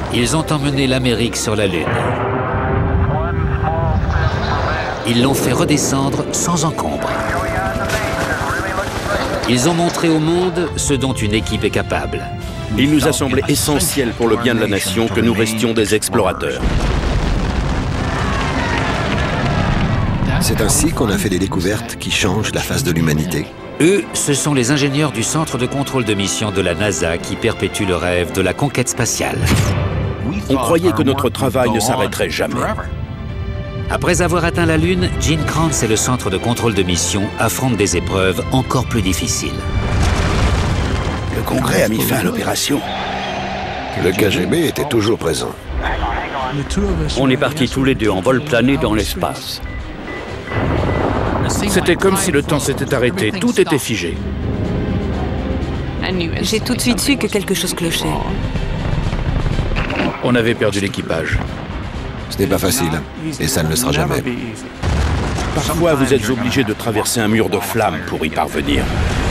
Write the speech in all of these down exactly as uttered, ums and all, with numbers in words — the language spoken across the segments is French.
Ils ont emmené l'Amérique sur la Lune. Ils l'ont fait redescendre sans encombre. Ils ont montré au monde ce dont une équipe est capable. Il nous a semblé essentiel pour le bien de la nation que nous restions des explorateurs. C'est ainsi qu'on a fait des découvertes qui changent la face de l'humanité. Eux, ce sont les ingénieurs du Centre de contrôle de mission de la NASA qui perpétuent le rêve de la conquête spatiale. On croyait que notre travail ne s'arrêterait jamais. Après avoir atteint la Lune, Gene Kranz et le Centre de contrôle de mission affrontent des épreuves encore plus difficiles. Le Congrès a mis fin à l'opération. Le K G B était toujours présent. On est partis tous les deux en vol plané dans l'espace. C'était comme si le temps s'était arrêté, tout était figé. J'ai tout de suite su que quelque chose clochait. On avait perdu l'équipage. Ce n'est pas facile, et ça ne le sera jamais. Parfois, vous êtes obligé de traverser un mur de flammes pour y parvenir.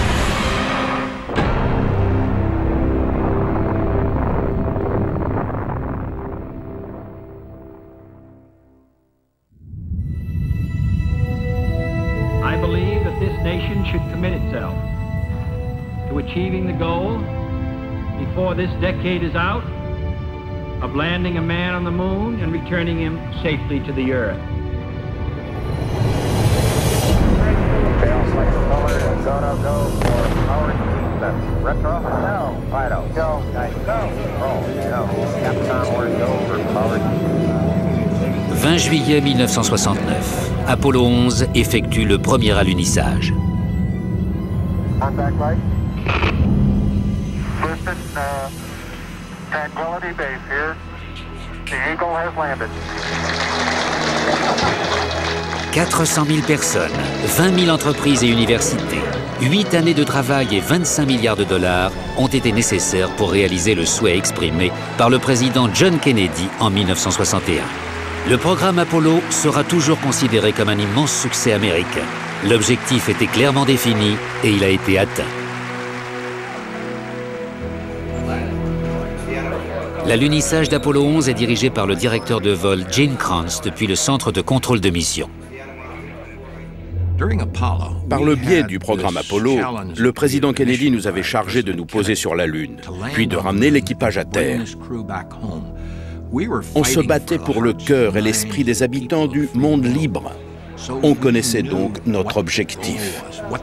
I believe that this nation should commit itself to achieving the goal before this decade is out of landing a man on the moon and returning him safely to the earth. vingt juillet mille neuf cent soixante-neuf, Apollo onze effectue le premier alunissage. quatre cent mille personnes, vingt mille entreprises et universités, huit années de travail et vingt-cinq milliards de dollars ont été nécessaires pour réaliser le souhait exprimé par le président John Kennedy en mille neuf cent soixante et un. Le programme Apollo sera toujours considéré comme un immense succès américain. L'objectif était clairement défini et il a été atteint. L'alunissage d'Apollo onze est dirigé par le directeur de vol Gene Kranz depuis le Centre de contrôle de mission. Par le biais du programme Apollo, le président Kennedy nous avait chargé de nous poser sur la Lune, puis de ramener l'équipage à Terre. On se battait pour le cœur et l'esprit des habitants du monde libre. On connaissait donc notre objectif.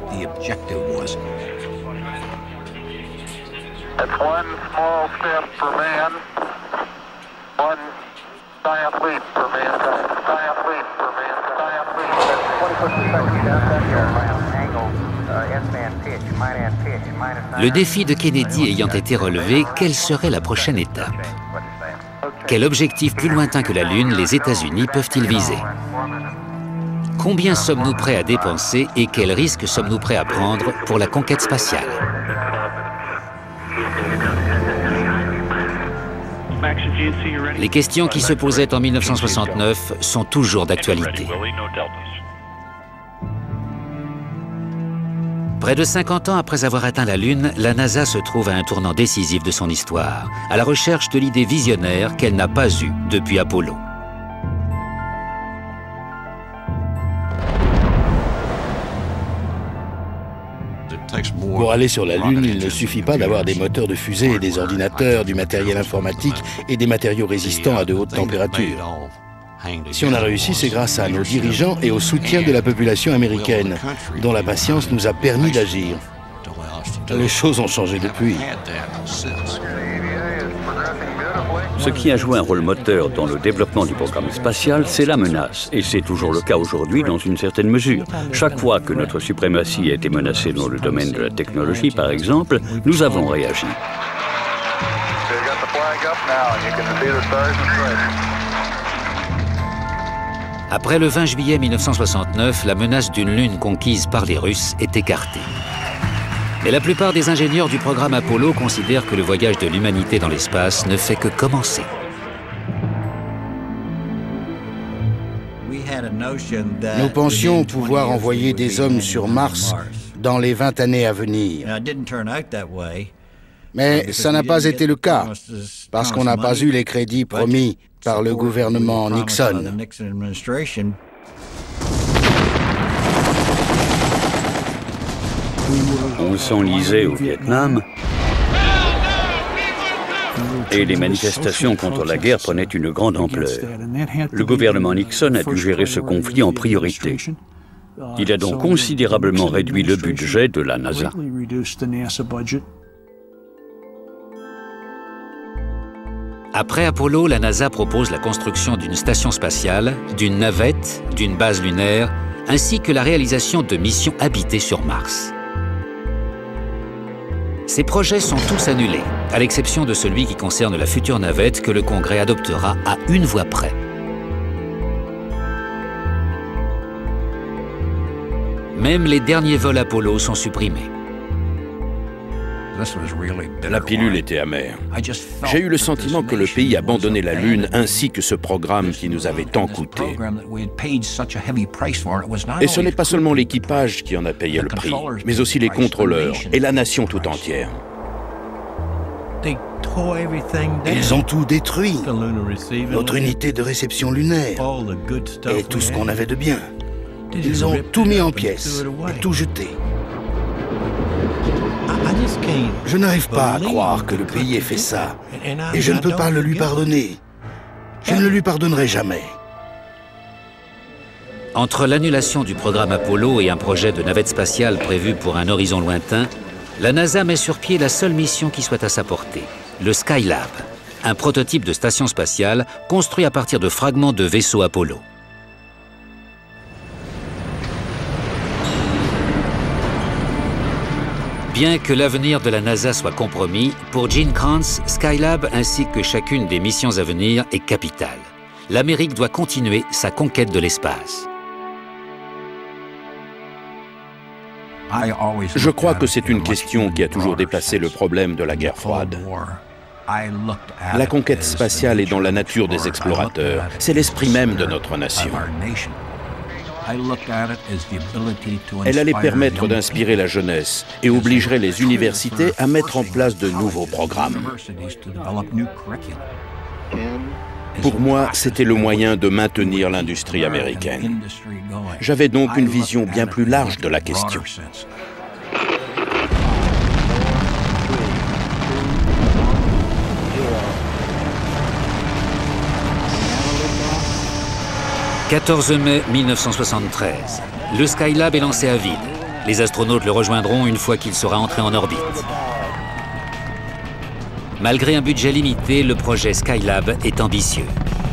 Le défi de Kennedy ayant été relevé, quelle serait la prochaine étape? Quel objectif plus lointain que la Lune les États-Unis peuvent-ils viser? Combien sommes-nous prêts à dépenser et quels risques sommes-nous prêts à prendre pour la conquête spatiale? Les questions qui se posaient en mille neuf cent soixante-neuf sont toujours d'actualité. Près de cinquante ans après avoir atteint la Lune, la NASA se trouve à un tournant décisif de son histoire, à la recherche de l'idée visionnaire qu'elle n'a pas eue depuis Apollo. Pour aller sur la Lune, il ne suffit pas d'avoir des moteurs de fusée et des ordinateurs, du matériel informatique et des matériaux résistants à de hautes températures. Si on a réussi, c'est grâce à nos dirigeants et au soutien de la population américaine, dont la patience nous a permis d'agir. Les choses ont changé depuis. Ce qui a joué un rôle moteur dans le développement du programme spatial, c'est la menace. Et c'est toujours le cas aujourd'hui dans une certaine mesure. Chaque fois que notre suprématie a été menacée dans le domaine de la technologie, par exemple, nous avons réagi. Après le vingt juillet mille neuf cent soixante-neuf, la menace d'une Lune conquise par les Russes est écartée. Mais la plupart des ingénieurs du programme Apollo considèrent que le voyage de l'humanité dans l'espace ne fait que commencer. Nous pensions pouvoir envoyer des hommes sur Mars dans les vingt années à venir. Mais ça n'a pas été le cas, parce qu'on n'a pas eu les crédits promis par le gouvernement Nixon. On s'enlisait au Vietnam et les manifestations contre la guerre prenaient une grande ampleur. Le gouvernement Nixon a dû gérer ce conflit en priorité. Il a donc considérablement réduit le budget de la NASA. Après Apollo, la NASA propose la construction d'une station spatiale, d'une navette, d'une base lunaire, ainsi que la réalisation de missions habitées sur Mars. Ces projets sont tous annulés, à l'exception de celui qui concerne la future navette que le Congrès adoptera à une voix près. Même les derniers vols Apollo sont supprimés. La pilule était amère. J'ai eu le sentiment que le pays abandonnait la Lune ainsi que ce programme qui nous avait tant coûté. Et ce n'est pas seulement l'équipage qui en a payé le prix, mais aussi les contrôleurs et la nation tout entière. Ils ont tout détruit. Notre unité de réception lunaire et tout ce qu'on avait de bien. Ils ont tout mis en pièces et tout jeté. Je n'arrive pas à croire que le pays ait fait ça. Et je ne peux pas le lui pardonner. Je ne le lui pardonnerai jamais. Entre l'annulation du programme Apollo et un projet de navette spatiale prévu pour un horizon lointain, la NASA met sur pied la seule mission qui soit à sa portée, le Skylab, un prototype de station spatiale construit à partir de fragments de vaisseaux Apollo. Bien que l'avenir de la NASA soit compromis, pour Gene Kranz, Skylab ainsi que chacune des missions à venir est capitale. L'Amérique doit continuer sa conquête de l'espace. Je crois que c'est une question qui a toujours dépassé le problème de la guerre froide. La conquête spatiale est dans la nature des explorateurs. C'est l'esprit même de notre nation. Elle allait permettre d'inspirer la jeunesse et obligerait les universités à mettre en place de nouveaux programmes. Pour moi, c'était le moyen de maintenir l'industrie américaine. J'avais donc une vision bien plus large de la question. quatorze mai mille neuf cent soixante-treize. Le Skylab est lancé à vide. Les astronautes le rejoindront une fois qu'il sera entré en orbite. Malgré un budget limité, le projet Skylab est ambitieux.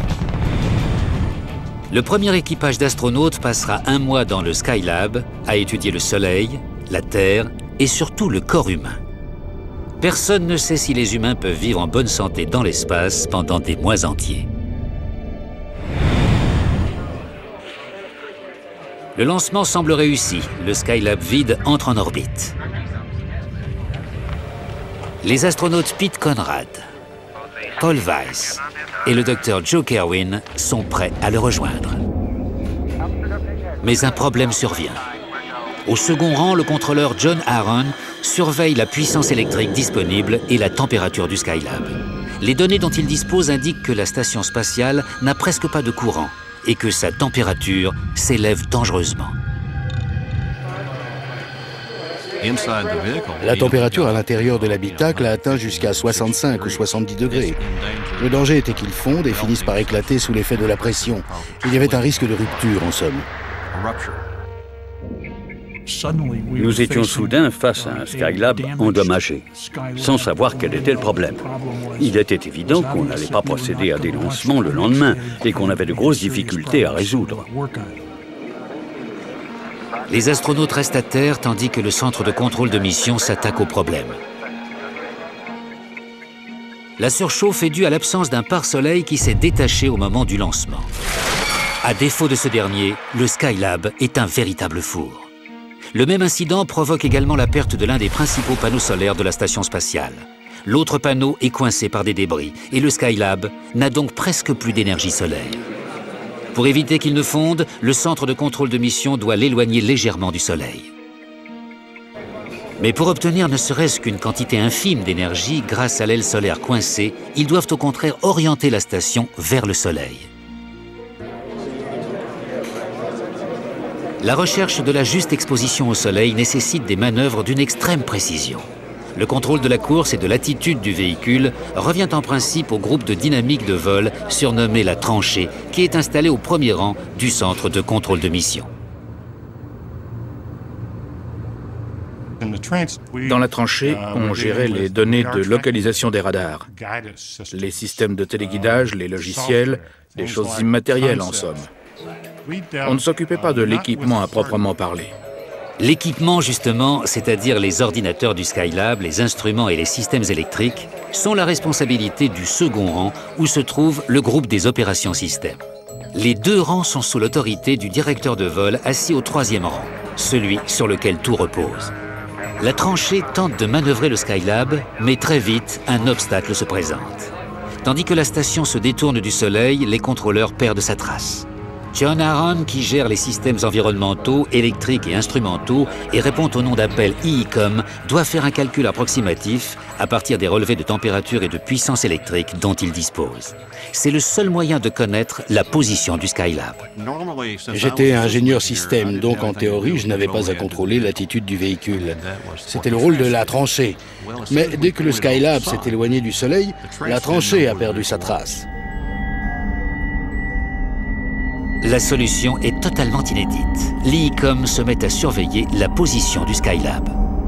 Le premier équipage d'astronautes passera un mois dans le Skylab à étudier le Soleil, la Terre et surtout le corps humain. Personne ne sait si les humains peuvent vivre en bonne santé dans l'espace pendant des mois entiers. Le lancement semble réussi. Le Skylab vide entre en orbite. Les astronautes Pete Conrad, Paul Weiss et le docteur Joe Kerwin sont prêts à le rejoindre. Mais un problème survient. Au second rang, le contrôleur John Aaron surveille la puissance électrique disponible et la température du Skylab. Les données dont il dispose indiquent que la station spatiale n'a presque pas de courant et que sa température s'élève dangereusement. La température à l'intérieur de l'habitacle a atteint jusqu'à soixante-cinq ou soixante-dix degrés. Le danger était qu'ils fondent et finissent par éclater sous l'effet de la pression. Il y avait un risque de rupture, en somme. Nous étions soudain face à un Skylab endommagé, sans savoir quel était le problème. Il était évident qu'on n'allait pas procéder à des lancements le lendemain et qu'on avait de grosses difficultés à résoudre. Les astronautes restent à terre tandis que le centre de contrôle de mission s'attaque au problème. La surchauffe est due à l'absence d'un pare-soleil qui s'est détaché au moment du lancement. À défaut de ce dernier, le Skylab est un véritable four. Le même incident provoque également la perte de l'un des principaux panneaux solaires de la station spatiale. L'autre panneau est coincé par des débris et le Skylab n'a donc presque plus d'énergie solaire. Pour éviter qu'il ne fonde, le centre de contrôle de mission doit l'éloigner légèrement du Soleil. Mais pour obtenir ne serait-ce qu'une quantité infime d'énergie grâce à l'aile solaire coincée, ils doivent au contraire orienter la station vers le Soleil. La recherche de la juste exposition au Soleil nécessite des manœuvres d'une extrême précision. Le contrôle de la course et de l'attitude du véhicule revient en principe au groupe de dynamique de vol surnommé la tranchée, qui est installé au premier rang du centre de contrôle de mission. Dans la tranchée, on gérait les données de localisation des radars, les systèmes de téléguidage, les logiciels, des choses immatérielles en somme. On ne s'occupait pas de l'équipement à proprement parler. L'équipement, justement, c'est-à-dire les ordinateurs du Skylab, les instruments et les systèmes électriques, sont la responsabilité du second rang où se trouve le groupe des opérations système. Les deux rangs sont sous l'autorité du directeur de vol assis au troisième rang, celui sur lequel tout repose. La tranchée tente de manœuvrer le Skylab, mais très vite, un obstacle se présente. Tandis que la station se détourne du Soleil, les contrôleurs perdent sa trace. John Aaron, qui gère les systèmes environnementaux, électriques et instrumentaux et répond au nom d'appel I I C O M, doit faire un calcul approximatif à partir des relevés de température et de puissance électrique dont il dispose. C'est le seul moyen de connaître la position du Skylab. J'étais ingénieur système, donc en théorie, je n'avais pas à contrôler l'attitude du véhicule. C'était le rôle de la tranchée. Mais dès que le Skylab s'est éloigné du Soleil, la tranchée a perdu sa trace. La solution est totalement inédite. L'I I C O M se met à surveiller la position du Skylab.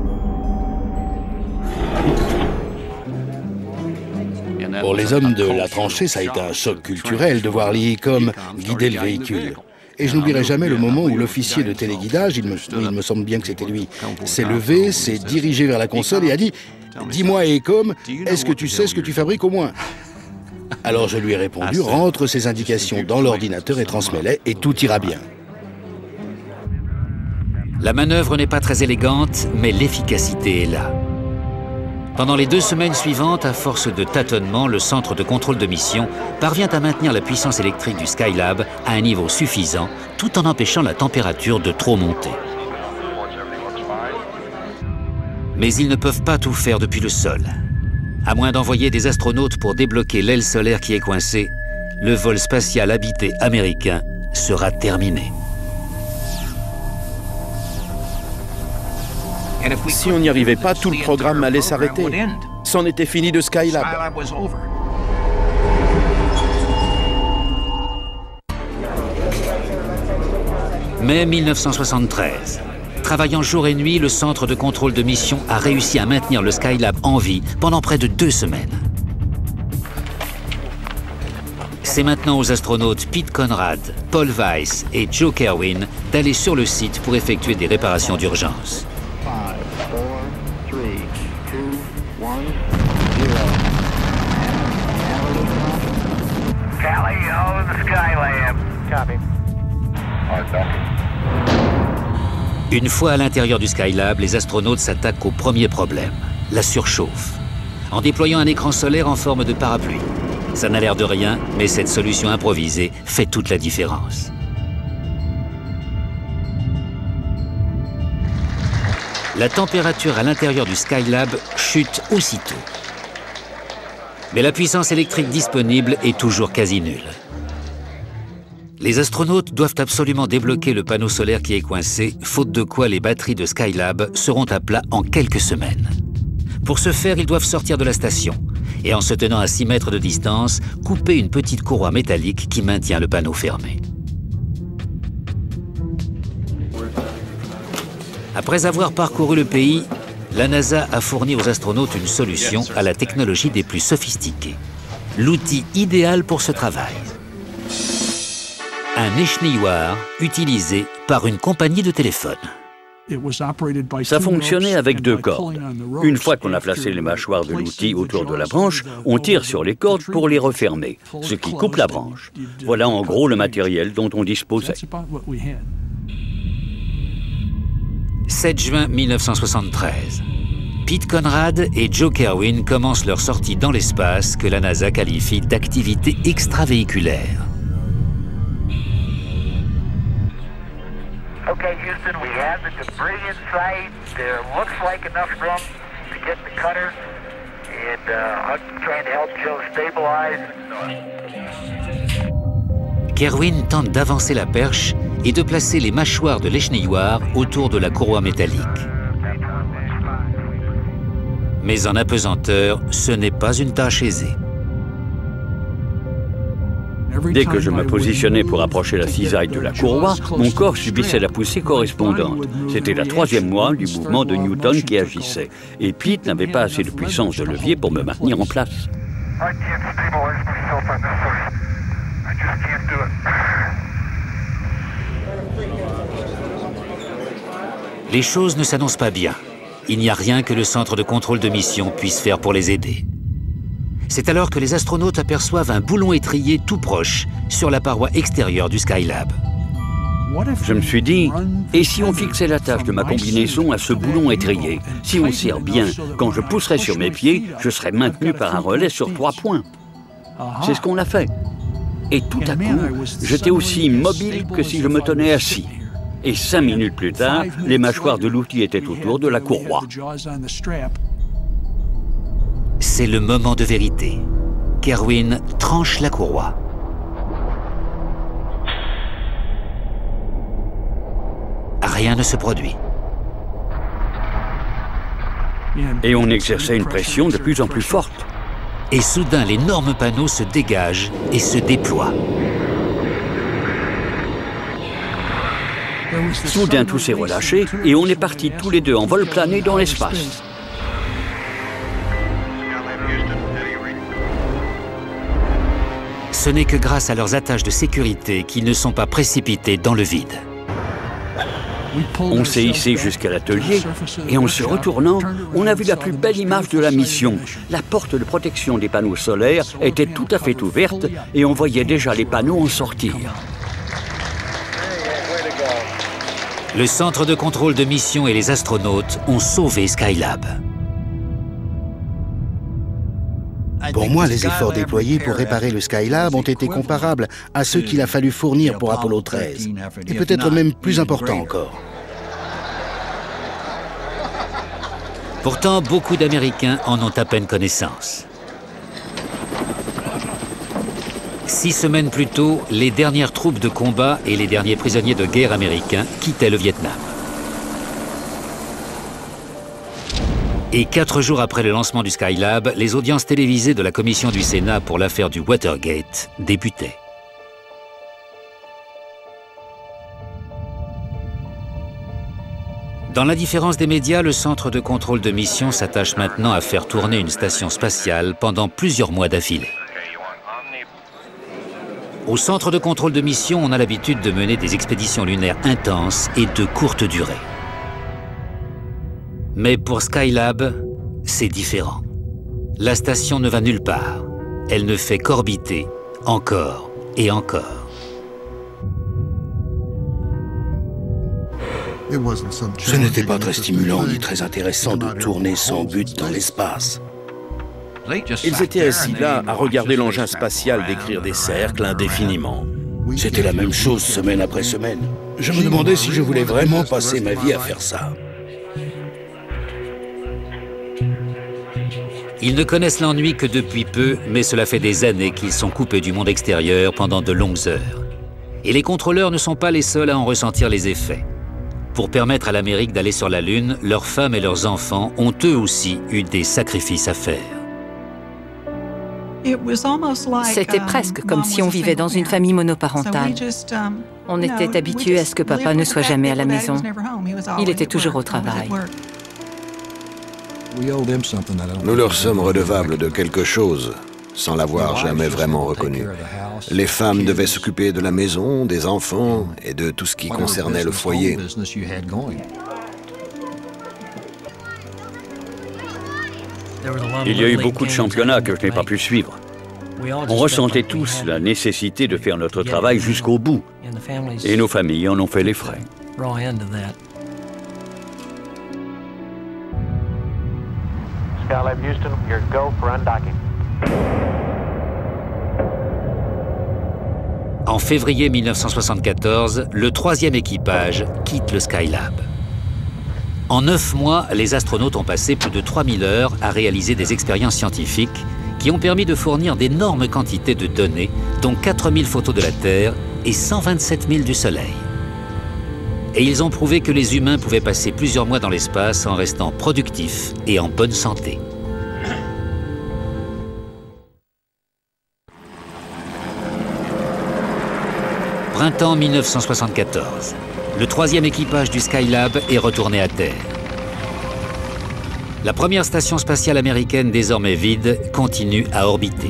Pour les hommes de la tranchée, ça a été un choc culturel de voir l'I I C O M guider le véhicule. Et je n'oublierai jamais le moment où l'officier de téléguidage, il me, il me semble bien que c'était lui, s'est levé, s'est dirigé vers la console et a dit « Dis-moi, I I C O M, est-ce que tu sais ce que tu fabriques au moins ?» Alors je lui ai répondu, rentre ces indications dans l'ordinateur et transmets-les, et tout ira bien. La manœuvre n'est pas très élégante, mais l'efficacité est là. Pendant les deux semaines suivantes, à force de tâtonnements, le centre de contrôle de mission parvient à maintenir la puissance électrique du Skylab à un niveau suffisant, tout en empêchant la température de trop monter. Mais ils ne peuvent pas tout faire depuis le sol. À moins d'envoyer des astronautes pour débloquer l'aile solaire qui est coincée, le vol spatial habité américain sera terminé. Si on n'y arrivait pas, tout le programme allait s'arrêter. C'en était fini de Skylab. mai mille neuf cent soixante-treize. Travaillant jour et nuit, le centre de contrôle de mission a réussi à maintenir le Skylab en vie pendant près de deux semaines. C'est maintenant aux astronautes Pete Conrad, Paul Weiss et Joe Kerwin d'aller sur le site pour effectuer des réparations d'urgence. Une fois à l'intérieur du Skylab, les astronautes s'attaquent au premier problème, la surchauffe, en déployant un écran solaire en forme de parapluie. Ça n'a l'air de rien, mais cette solution improvisée fait toute la différence. La température à l'intérieur du Skylab chute aussitôt. Mais la puissance électrique disponible est toujours quasi nulle. Les astronautes doivent absolument débloquer le panneau solaire qui est coincé, faute de quoi les batteries de Skylab seront à plat en quelques semaines. Pour ce faire, ils doivent sortir de la station et, en se tenant à six mètres de distance, couper une petite courroie métallique qui maintient le panneau fermé. Après avoir parcouru le pays, la NASA a fourni aux astronautes une solution à la technologie des plus sophistiquées. L'outil idéal pour ce travail. Un échenilloir utilisé par une compagnie de téléphone. Ça fonctionnait avec deux cordes. Une fois qu'on a placé les mâchoires de l'outil autour de la branche, on tire sur les cordes pour les refermer, ce qui coupe la branche. Voilà en gros le matériel dont on disposait. sept juin mille neuf cent soixante-treize. Pete Conrad et Joe Kerwin commencent leur sortie dans l'espace que la NASA qualifie d'activité extravéhiculaire. Okay, Houston, we have the debris in sight. There looks like enough room to get the cutter. And uh, I'm trying to help Joe stabilize. Kerwin tente d'avancer la perche et de placer les mâchoires de l'échenilloir autour de la courroie métallique. Mais en apesanteur, ce n'est pas une tâche aisée. Dès que je me positionnais pour approcher la cisaille de la courroie, mon corps subissait la poussée correspondante. C'était la troisième moelle du mouvement de Newton qui agissait. Et Pete n'avait pas assez de puissance de levier pour me maintenir en place. Les choses ne s'annoncent pas bien. Il n'y a rien que le centre de contrôle de mission puisse faire pour les aider. C'est alors que les astronautes aperçoivent un boulon étrié tout proche sur la paroi extérieure du Skylab. Je me suis dit, et si on fixait l'attache de ma combinaison à ce boulon étrié? Si on serre bien, quand je pousserais sur mes pieds, je serais maintenu par un relais sur trois points. C'est ce qu'on a fait. Et tout à coup, j'étais aussi immobile que si je me tenais assis. Et cinq minutes plus tard, les mâchoires de l'outil étaient autour de la courroie. C'est le moment de vérité. Kerwin tranche la courroie. Rien ne se produit. Et on exerçait une pression de plus en plus forte. Et soudain, l'énorme panneau se dégage et se déploie. Soudain, tout s'est relâché et on est partis tous les deux en vol plané dans l'espace. Ce n'est que grâce à leurs attaches de sécurité qu'ils ne sont pas précipités dans le vide. On s'est hissé jusqu'à l'atelier et en se retournant, on a vu la plus belle image de la mission. La porte de protection des panneaux solaires était tout à fait ouverte et on voyait déjà les panneaux en sortir. Le centre de contrôle de mission et les astronautes ont sauvé Skylab. Pour moi, les efforts déployés pour réparer le Skylab ont été comparables à ceux qu'il a fallu fournir pour Apollo treize, et peut-être même plus importants encore. Pourtant, beaucoup d'Américains en ont à peine connaissance. Six semaines plus tôt, les dernières troupes de combat et les derniers prisonniers de guerre américains quittaient le Vietnam. Et quatre jours après le lancement du Skylab, les audiences télévisées de la commission du Sénat pour l'affaire du Watergate débutaient. Dans l'indifférence des médias, le centre de contrôle de mission s'attache maintenant à faire tourner une station spatiale pendant plusieurs mois d'affilée. Au centre de contrôle de mission, on a l'habitude de mener des expéditions lunaires intenses et de courte durée. Mais pour Skylab, c'est différent. La station ne va nulle part. Elle ne fait qu'orbiter, encore et encore. Ce n'était pas très stimulant ni très intéressant de tourner sans but dans l'espace. Ils étaient assis là à regarder l'engin spatial décrire des cercles indéfiniment. C'était la même chose semaine après semaine. Je me demandais si je voulais vraiment passer ma vie à faire ça. Ils ne connaissent l'ennui que depuis peu, mais cela fait des années qu'ils sont coupés du monde extérieur pendant de longues heures. Et les contrôleurs ne sont pas les seuls à en ressentir les effets. Pour permettre à l'Amérique d'aller sur la Lune, leurs femmes et leurs enfants ont eux aussi eu des sacrifices à faire. C'était presque comme si on vivait dans une famille monoparentale. On était habitués à ce que papa ne soit jamais à la maison. Il était toujours au travail. Nous leur sommes redevables de quelque chose, sans l'avoir jamais vraiment reconnu. Les femmes devaient s'occuper de la maison, des enfants et de tout ce qui concernait le foyer. Il y a eu beaucoup de championnats que je n'ai pas pu suivre. On ressentait tous la nécessité de faire notre travail jusqu'au bout. Et nos familles en ont fait les frais. Skylab Houston, you're go for undocking. En février mille neuf cent soixante-quatorze, le troisième équipage quitte le Skylab. En neuf mois, les astronautes ont passé plus de trois mille heures à réaliser des expériences scientifiques qui ont permis de fournir d'énormes quantités de données, dont quatre mille photos de la Terre et cent vingt-sept mille du Soleil. Et ils ont prouvé que les humains pouvaient passer plusieurs mois dans l'espace en restant productifs et en bonne santé. Printemps mille neuf cent soixante-quatorze. Le troisième équipage du Skylab est retourné à Terre. La première station spatiale américaine, désormais vide, continue à orbiter.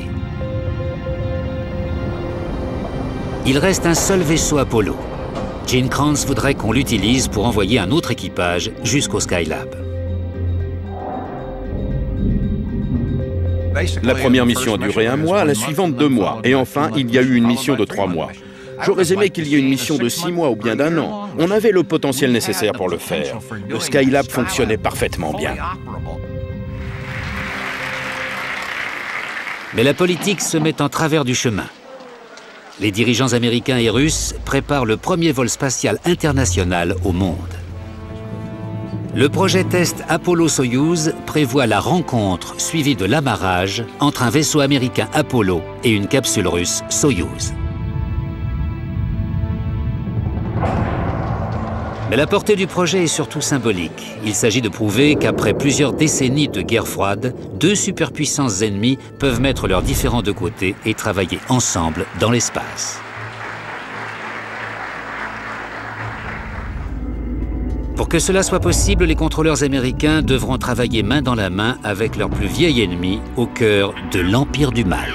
Il reste un seul vaisseau Apollo. Gene Kranz voudrait qu'on l'utilise pour envoyer un autre équipage jusqu'au Skylab. La première mission a duré un mois, la suivante deux mois. Et enfin, il y a eu une mission de trois mois. J'aurais aimé qu'il y ait une mission de six mois ou bien d'un an. On avait le potentiel nécessaire pour le faire. Le Skylab fonctionnait parfaitement bien. Mais la politique se met en travers du chemin. Les dirigeants américains et russes préparent le premier vol spatial international au monde. Le projet test Apollo-Soyouz prévoit la rencontre suivie de l'amarrage entre un vaisseau américain Apollo et une capsule russe Soyouz. Mais la portée du projet est surtout symbolique. Il s'agit de prouver qu'après plusieurs décennies de guerre froide, deux superpuissances ennemies peuvent mettre leurs différends de côté et travailler ensemble dans l'espace. Pour que cela soit possible, les contrôleurs américains devront travailler main dans la main avec leur plus vieil ennemi au cœur de l'Empire du Mal.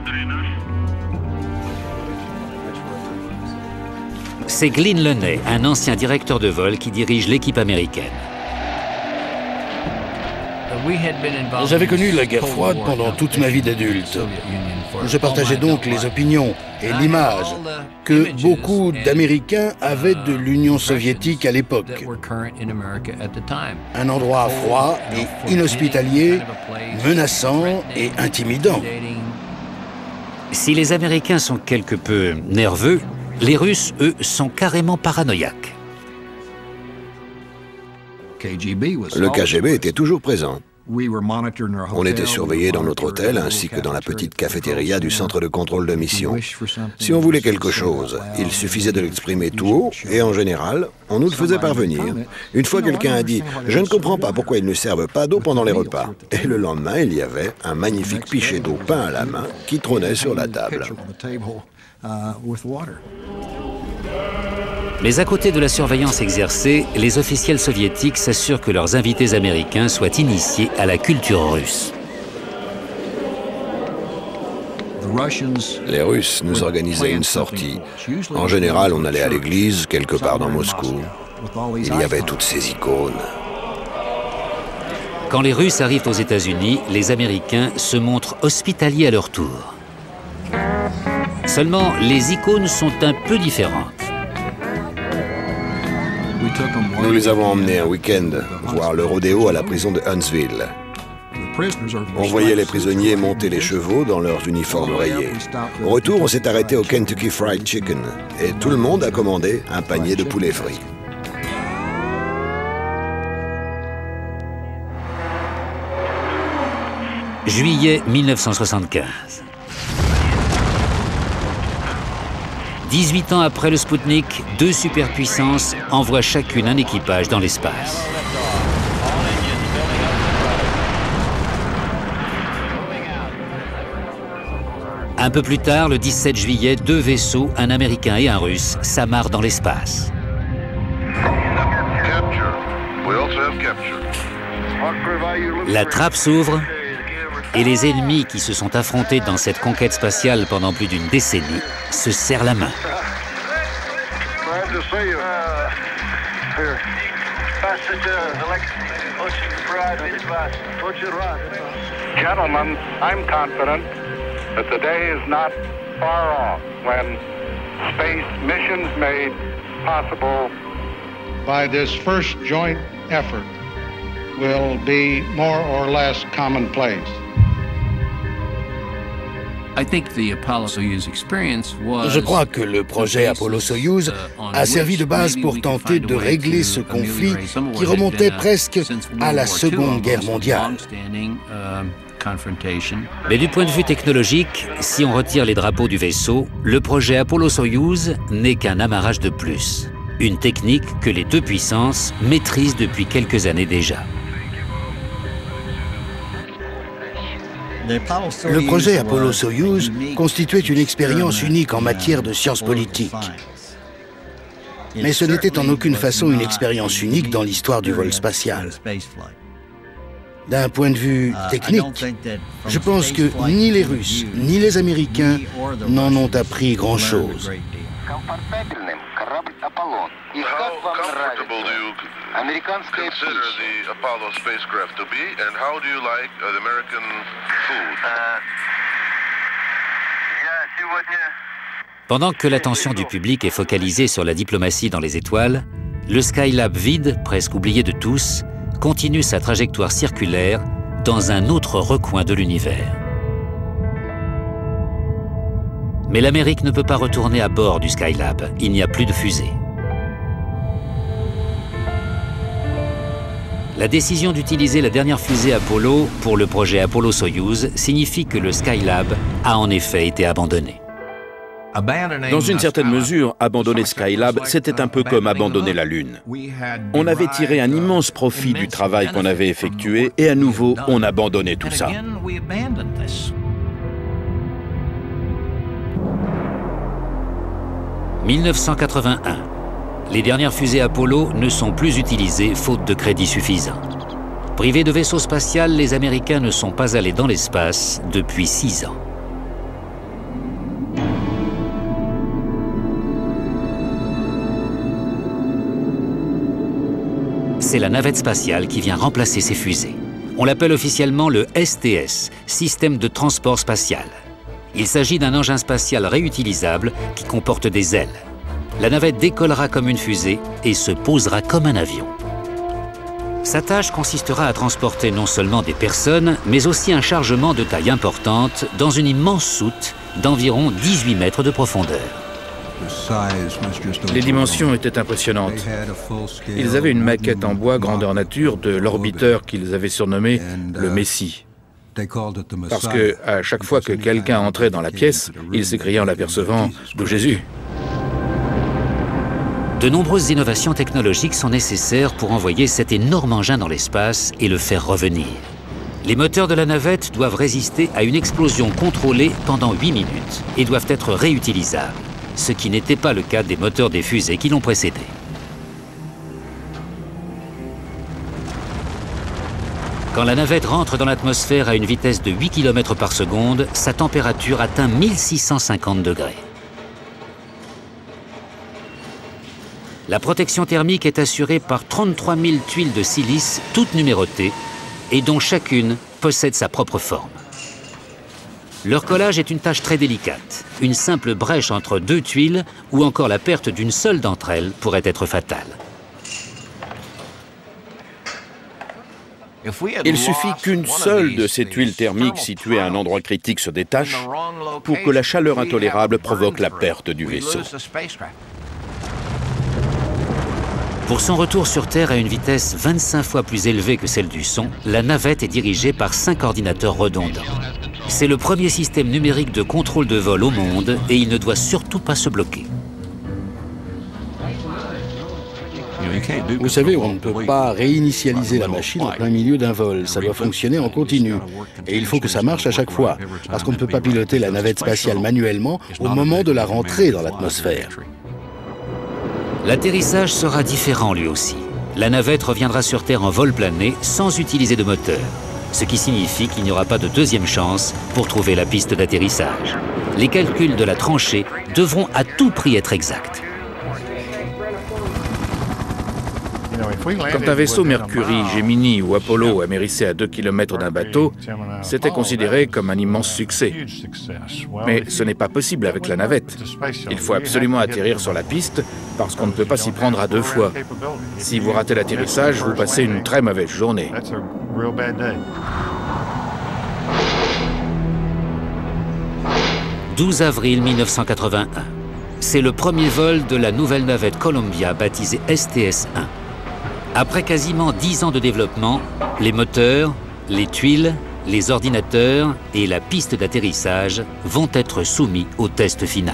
C'est Glynn Leney, un ancien directeur de vol qui dirige l'équipe américaine. J'avais connu la guerre froide pendant toute ma vie d'adulte. Je partageais donc les opinions et l'image que beaucoup d'Américains avaient de l'Union soviétique à l'époque. Un endroit froid et inhospitalier, menaçant et intimidant. Si les Américains sont quelque peu nerveux, les Russes, eux, sont carrément paranoïaques. Le K G B était toujours présent. On était surveillés dans notre hôtel ainsi que dans la petite cafétéria du centre de contrôle de mission. Si on voulait quelque chose, il suffisait de l'exprimer tout haut et en général, on nous le faisait parvenir. Une fois, quelqu'un a dit « Je ne comprends pas pourquoi ils ne servent pas d'eau pendant les repas ». Et le lendemain, il y avait un magnifique pichet d'eau peint à la main qui trônait sur la table. Mais à côté de la surveillance exercée, les officiels soviétiques s'assurent que leurs invités américains soient initiés à la culture russe. Les Russes nous organisaient une sortie. En général, on allait à l'église, quelque part dans Moscou. Il y avait toutes ces icônes. Quand les Russes arrivent aux États-Unis, les Américains se montrent hospitaliers à leur tour. Seulement, les icônes sont un peu différentes. Nous les avons emmenés un week-end voir le rodéo à la prison de Huntsville. On voyait les prisonniers monter les chevaux dans leurs uniformes rayés. Au retour, on s'est arrêté au Kentucky Fried Chicken et tout le monde a commandé un panier de poulet frit. Juillet mille neuf cent soixante-quinze. dix-huit ans après le Spoutnik, deux superpuissances envoient chacune un équipage dans l'espace. Un peu plus tard, le dix-sept juillet, deux vaisseaux, un Américain et un Russe, s'amarrent dans l'espace. La trappe s'ouvre et les ennemis qui se sont affrontés dans cette conquête spatiale pendant plus d'une décennie se serrent la main. Gentlemen, I'm confident that the day is not far off when space missions made possible by this first joint effort will be more or less commonplace. Je crois que le projet Apollo-Soyouz a servi de base pour tenter de régler ce conflit qui remontait presque à la Seconde Guerre mondiale. Mais du point de vue technologique, si on retire les drapeaux du vaisseau, le projet Apollo-Soyouz n'est qu'un amarrage de plus. Une technique que les deux puissances maîtrisent depuis quelques années déjà. Le projet Apollo-Soyouz constituait une expérience unique en matière de sciences politiques. Mais ce n'était en aucune façon une expérience unique dans l'histoire du vol spatial. D'un point de vue technique, je pense que ni les Russes ni les Américains n'en ont appris grand-chose. Pendant que l'attention du public est focalisée sur la diplomatie dans les étoiles, le Skylab vide, presque oublié de tous, continue sa trajectoire circulaire dans un autre recoin de l'univers. Mais l'Amérique ne peut pas retourner à bord du Skylab, il n'y a plus de fusée. La décision d'utiliser la dernière fusée Apollo pour le projet Apollo-Soyouz signifie que le Skylab a en effet été abandonné. Dans une certaine mesure, abandonner Skylab, c'était un peu comme abandonner la Lune. On avait tiré un immense profit du travail qu'on avait effectué et à nouveau, on abandonnait tout ça. mille neuf cent quatre-vingt-un. Les dernières fusées Apollo ne sont plus utilisées faute de crédits suffisants. Privés de vaisseau spatial, les Américains ne sont pas allés dans l'espace depuis six ans. C'est la navette spatiale qui vient remplacer ces fusées. On l'appelle officiellement le S T S, Système de transport spatial. Il s'agit d'un engin spatial réutilisable qui comporte des ailes. La navette décollera comme une fusée et se posera comme un avion. Sa tâche consistera à transporter non seulement des personnes, mais aussi un chargement de taille importante dans une immense soute d'environ dix-huit mètres de profondeur. Les dimensions étaient impressionnantes. Ils avaient une maquette en bois grandeur nature de l'orbiteur qu'ils avaient surnommé le Messie. Parce que à chaque fois que quelqu'un entrait dans la pièce, il s'écriait en l'apercevant « de Jésus ». De nombreuses innovations technologiques sont nécessaires pour envoyer cet énorme engin dans l'espace et le faire revenir. Les moteurs de la navette doivent résister à une explosion contrôlée pendant huit minutes et doivent être réutilisables, ce qui n'était pas le cas des moteurs des fusées qui l'ont précédé. Quand la navette rentre dans l'atmosphère à une vitesse de huit kilomètres par seconde, sa température atteint mille six cent cinquante degrés. La protection thermique est assurée par trente-trois mille tuiles de silice, toutes numérotées, et dont chacune possède sa propre forme. Leur collage est une tâche très délicate. Une simple brèche entre deux tuiles ou encore la perte d'une seule d'entre elles pourrait être fatale. Il suffit qu'une seule de ces tuiles thermiques situées à un endroit critique se détache pour que la chaleur intolérable provoque la perte du vaisseau. Pour son retour sur Terre à une vitesse vingt-cinq fois plus élevée que celle du son, la navette est dirigée par cinq ordinateurs redondants. C'est le premier système numérique de contrôle de vol au monde et il ne doit surtout pas se bloquer. Vous savez, on ne peut pas réinitialiser la machine en plein milieu d'un vol. Ça doit fonctionner en continu. Et il faut que ça marche à chaque fois, parce qu'on ne peut pas piloter la navette spatiale manuellement au moment de la rentrée dans l'atmosphère. L'atterrissage sera différent lui aussi. La navette reviendra sur Terre en vol plané sans utiliser de moteur, ce qui signifie qu'il n'y aura pas de deuxième chance pour trouver la piste d'atterrissage. Les calculs de la tranchée devront à tout prix être exacts. Quand un vaisseau Mercury, Gemini ou Apollo amérissait à deux kilomètres d'un bateau, c'était considéré comme un immense succès. Mais ce n'est pas possible avec la navette. Il faut absolument atterrir sur la piste parce qu'on ne peut pas s'y prendre à deux fois. Si vous ratez l'atterrissage, vous passez une très mauvaise journée. douze avril mille neuf cent quatre-vingt-un. C'est le premier vol de la nouvelle navette Columbia baptisée S T S un. Après quasiment dix ans de développement, les moteurs, les tuiles, les ordinateurs et la piste d'atterrissage vont être soumis au test final.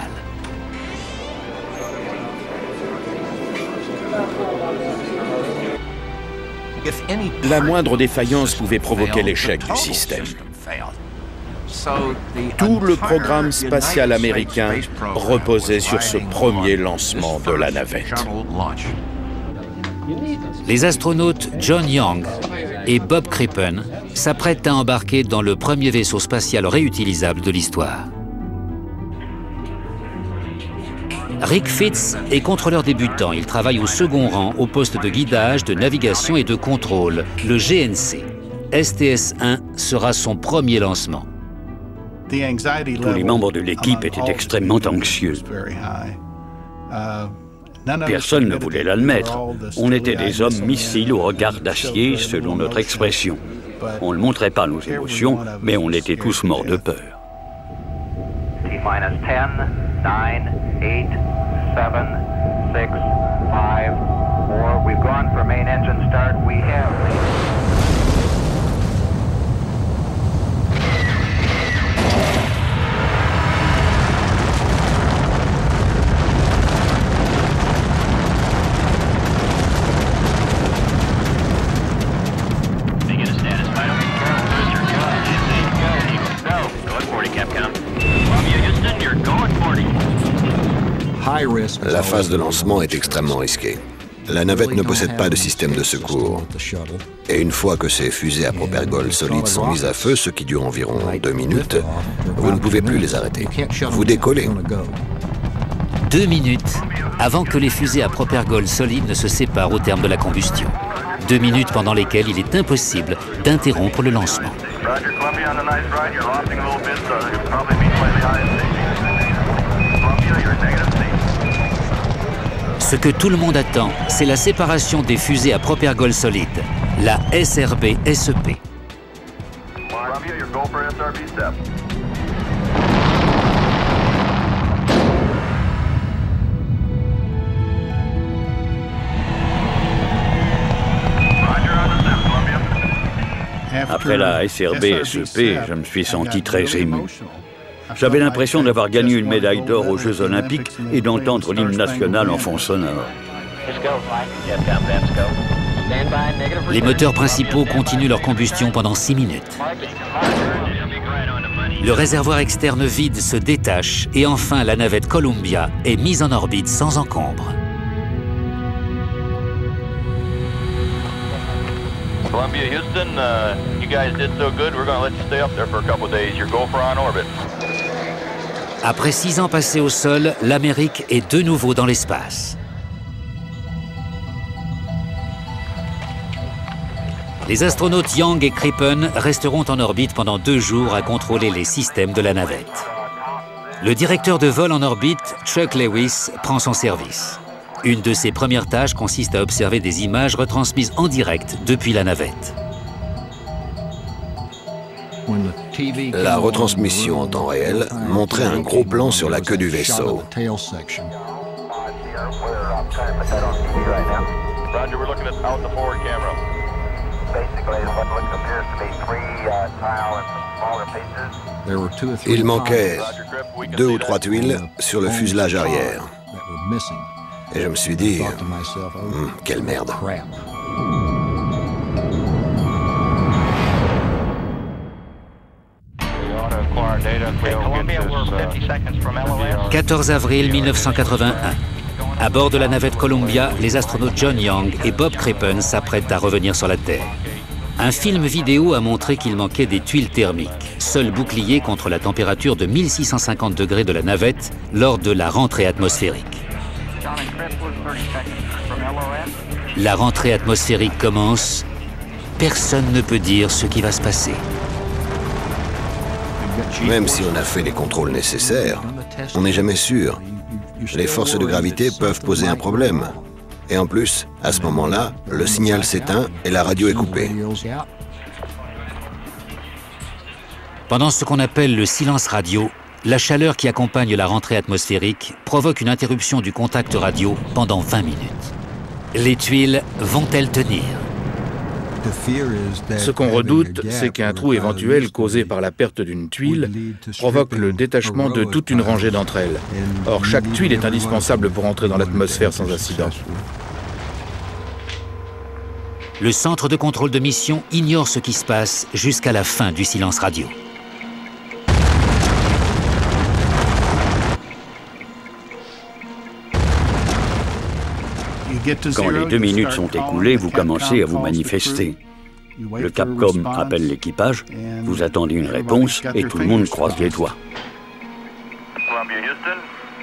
La moindre défaillance pouvait provoquer l'échec du système. Tout le programme spatial américain reposait sur ce premier lancement de la navette. Les astronautes John Young et Bob Crippen s'apprêtent à embarquer dans le premier vaisseau spatial réutilisable de l'histoire. Rick Fitz est contrôleur débutant. Il travaille au second rang au poste de guidage, de navigation et de contrôle, le G N C. S T S un sera son premier lancement. Tous les membres de l'équipe étaient extrêmement anxieux. Personne ne voulait l'admettre. On était des hommes missiles au regard d'acier, selon notre expression. On ne montrait pas nos émotions, mais on était tous morts de peur. La phase de lancement est extrêmement risquée. La navette ne possède pas de système de secours. Et une fois que ces fusées à propergol solides sont mises à feu, ce qui dure environ deux minutes, vous ne pouvez plus les arrêter. Vous décollez. Deux minutes avant que les fusées à propergol solides ne se séparent au terme de la combustion. Deux minutes pendant lesquelles il est impossible d'interrompre le lancement. Ce que tout le monde attend, c'est la séparation des fusées à propergol solide, la S R B S E P. Après la S R B S E P, je me suis senti très ému. J'avais l'impression d'avoir gagné une médaille d'or aux Jeux Olympiques et d'entendre l'hymne national en fond sonore. Les moteurs principaux continuent leur combustion pendant six minutes. Le réservoir externe vide se détache et enfin la navette Columbia est mise en orbite sans encombre. Columbia, Houston, uh, you guys did so good, we're going to let you stay up there for a couple of days. You're go for on orbit. Après six ans passés au sol, l'Amérique est de nouveau dans l'espace. Les astronautes Young et Crippen resteront en orbite pendant deux jours à contrôler les systèmes de la navette. Le directeur de vol en orbite, Chuck Lewis, prend son service. Une de ses premières tâches consiste à observer des images retransmises en direct depuis la navette. La retransmission en temps réel montrait un gros plan sur la queue du vaisseau. Il manquait deux ou trois tuiles sur le fuselage arrière. Et je me suis dit, hum, quelle merde. quatorze avril mille neuf cent quatre-vingt-un. À bord de la navette Columbia, les astronautes John Young et Bob Crippen s'apprêtent à revenir sur la Terre. Un film vidéo a montré qu'il manquait des tuiles thermiques, seul bouclier contre la température de mille six cent cinquante degrés de la navette lors de la rentrée atmosphérique. La rentrée atmosphérique commence. Personne ne peut dire ce qui va se passer. Même si on a fait les contrôles nécessaires, on n'est jamais sûr. Les forces de gravité peuvent poser un problème. Et en plus, à ce moment-là, le signal s'éteint et la radio est coupée. Pendant ce qu'on appelle le silence radio, la chaleur qui accompagne la rentrée atmosphérique provoque une interruption du contact radio pendant vingt minutes. Les tuiles vont-elles tenir? Ce qu'on redoute, c'est qu'un trou éventuel causé par la perte d'une tuile provoque le détachement de toute une rangée d'entre elles. Or, chaque tuile est indispensable pour entrer dans l'atmosphère sans incident. Le centre de contrôle de mission ignore ce qui se passe jusqu'à la fin du silence radio. Quand les deux minutes sont écoulées, vous commencez à vous manifester. Le Capcom appelle l'équipage, vous attendez une réponse et tout le monde croise les doigts. Columbia, Houston.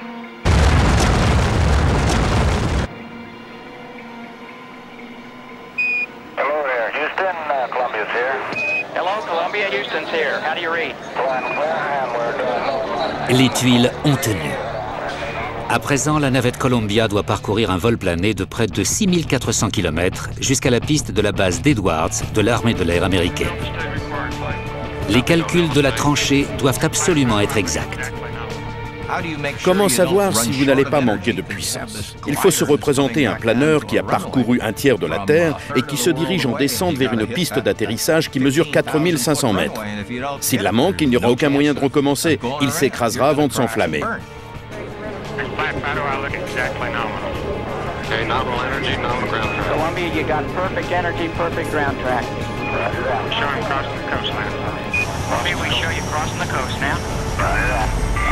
Hello there, Houston. Uh, Columbia's here. Hello, Columbia, Houston's here. How do you read? Les tuiles ont tenu. À présent, la navette Columbia doit parcourir un vol plané de près de six mille quatre cents kilomètres jusqu'à la piste de la base d'Edwards de l'armée de l'air américaine. Les calculs de la tranchée doivent absolument être exacts. Comment savoir si vous n'allez pas manquer de puissance? Il faut se représenter un planeur qui a parcouru un tiers de la Terre et qui se dirige en descente vers une piste d'atterrissage qui mesure quatre mille cinq cents mètres. S'il la manque, il n'y aura aucun moyen de recommencer. Il s'écrasera avant de s'enflammer. How do I look exactly nominal? Okay, nominal energy, nominal ground track. Columbia, you got perfect energy, perfect ground track. Right. Show him crossing the coast now. Columbia, we show you crossing the coast now. Right.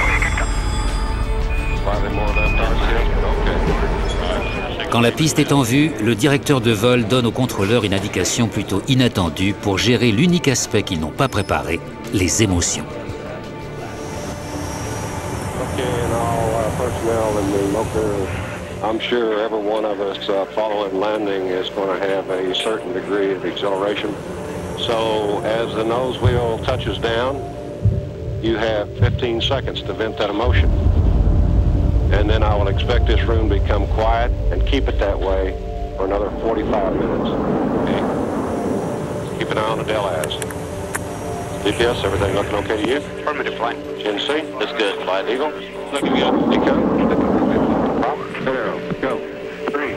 Slightly more left R C S, okay. Quand la piste est en vue, le directeur de vol donne au contrôleur une indication plutôt inattendue pour gérer l'unique aspect qu'ils n'ont pas préparé, les émotions. Personnel in the local, I'm sure every one of us uh, following landing is going to have a certain degree of exhilaration. So as the nose wheel touches down, you have fifteen seconds to vent that emotion. And then I will expect this room to become quiet and keep it that way for another forty-five minutes. Okay. Keep an eye on the D L A S. G P S, everything looking okay to you? Affirmative, flight. G N C? That's good. Flight Eagle? Looking good. Deco? Zero. Go. Three.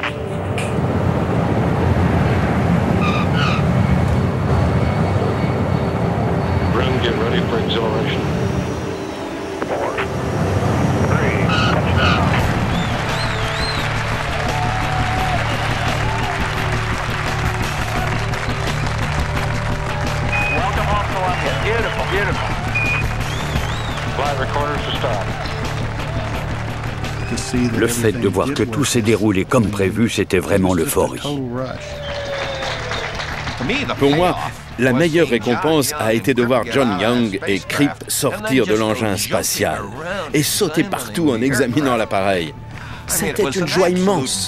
Room, get ready for exhilaration. Four. Three. Touchdown. Welcome home, Columbia. Beautiful, beautiful. Flight recorders to stop. Le fait de voir que tout s'est déroulé comme prévu, c'était vraiment l'euphorie. Pour moi, la meilleure récompense a été de voir John Young et Crip sortir de l'engin spatial et sauter partout en examinant l'appareil. C'était une joie immense.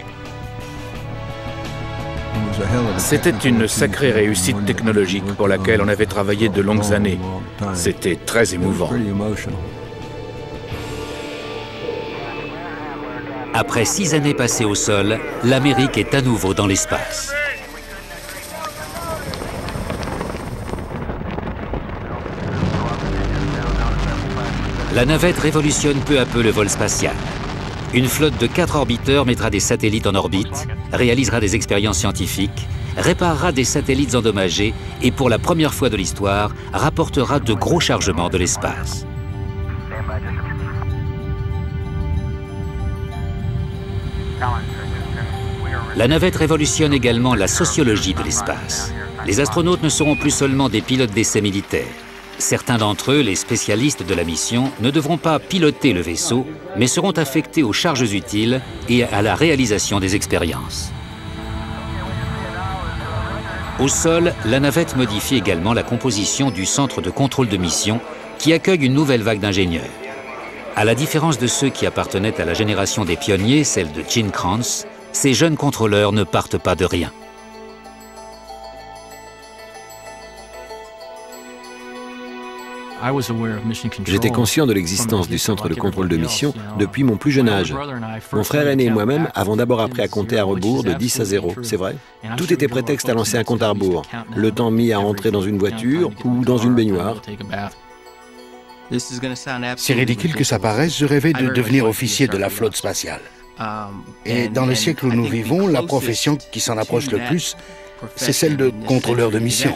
C'était une sacrée réussite technologique pour laquelle on avait travaillé de longues années. C'était très émouvant. Après six années passées au sol, l'Amérique est à nouveau dans l'espace. La navette révolutionne peu à peu le vol spatial. Une flotte de quatre orbiteurs mettra des satellites en orbite, réalisera des expériences scientifiques, réparera des satellites endommagés et pour la première fois de l'histoire, rapportera de gros chargements de l'espace. La navette révolutionne également la sociologie de l'espace. Les astronautes ne seront plus seulement des pilotes d'essais militaires. Certains d'entre eux, les spécialistes de la mission, ne devront pas piloter le vaisseau, mais seront affectés aux charges utiles et à la réalisation des expériences. Au sol, la navette modifie également la composition du centre de contrôle de mission qui accueille une nouvelle vague d'ingénieurs. À la différence de ceux qui appartenaient à la génération des pionniers, celle de Gene Kranz, ces jeunes contrôleurs ne partent pas de rien. J'étais conscient de l'existence du centre de contrôle de mission depuis mon plus jeune âge. Mon frère aîné et moi-même avons d'abord appris à compter à rebours de dix à zéro, c'est vrai. Tout était prétexte à lancer un compte à rebours, le temps mis à entrer dans une voiture ou dans une baignoire. Si ridicule que ça paraisse, je rêvais de devenir officier de la flotte spatiale. Et dans le siècle où nous vivons, la profession qui s'en approche le plus, c'est celle de contrôleur de mission.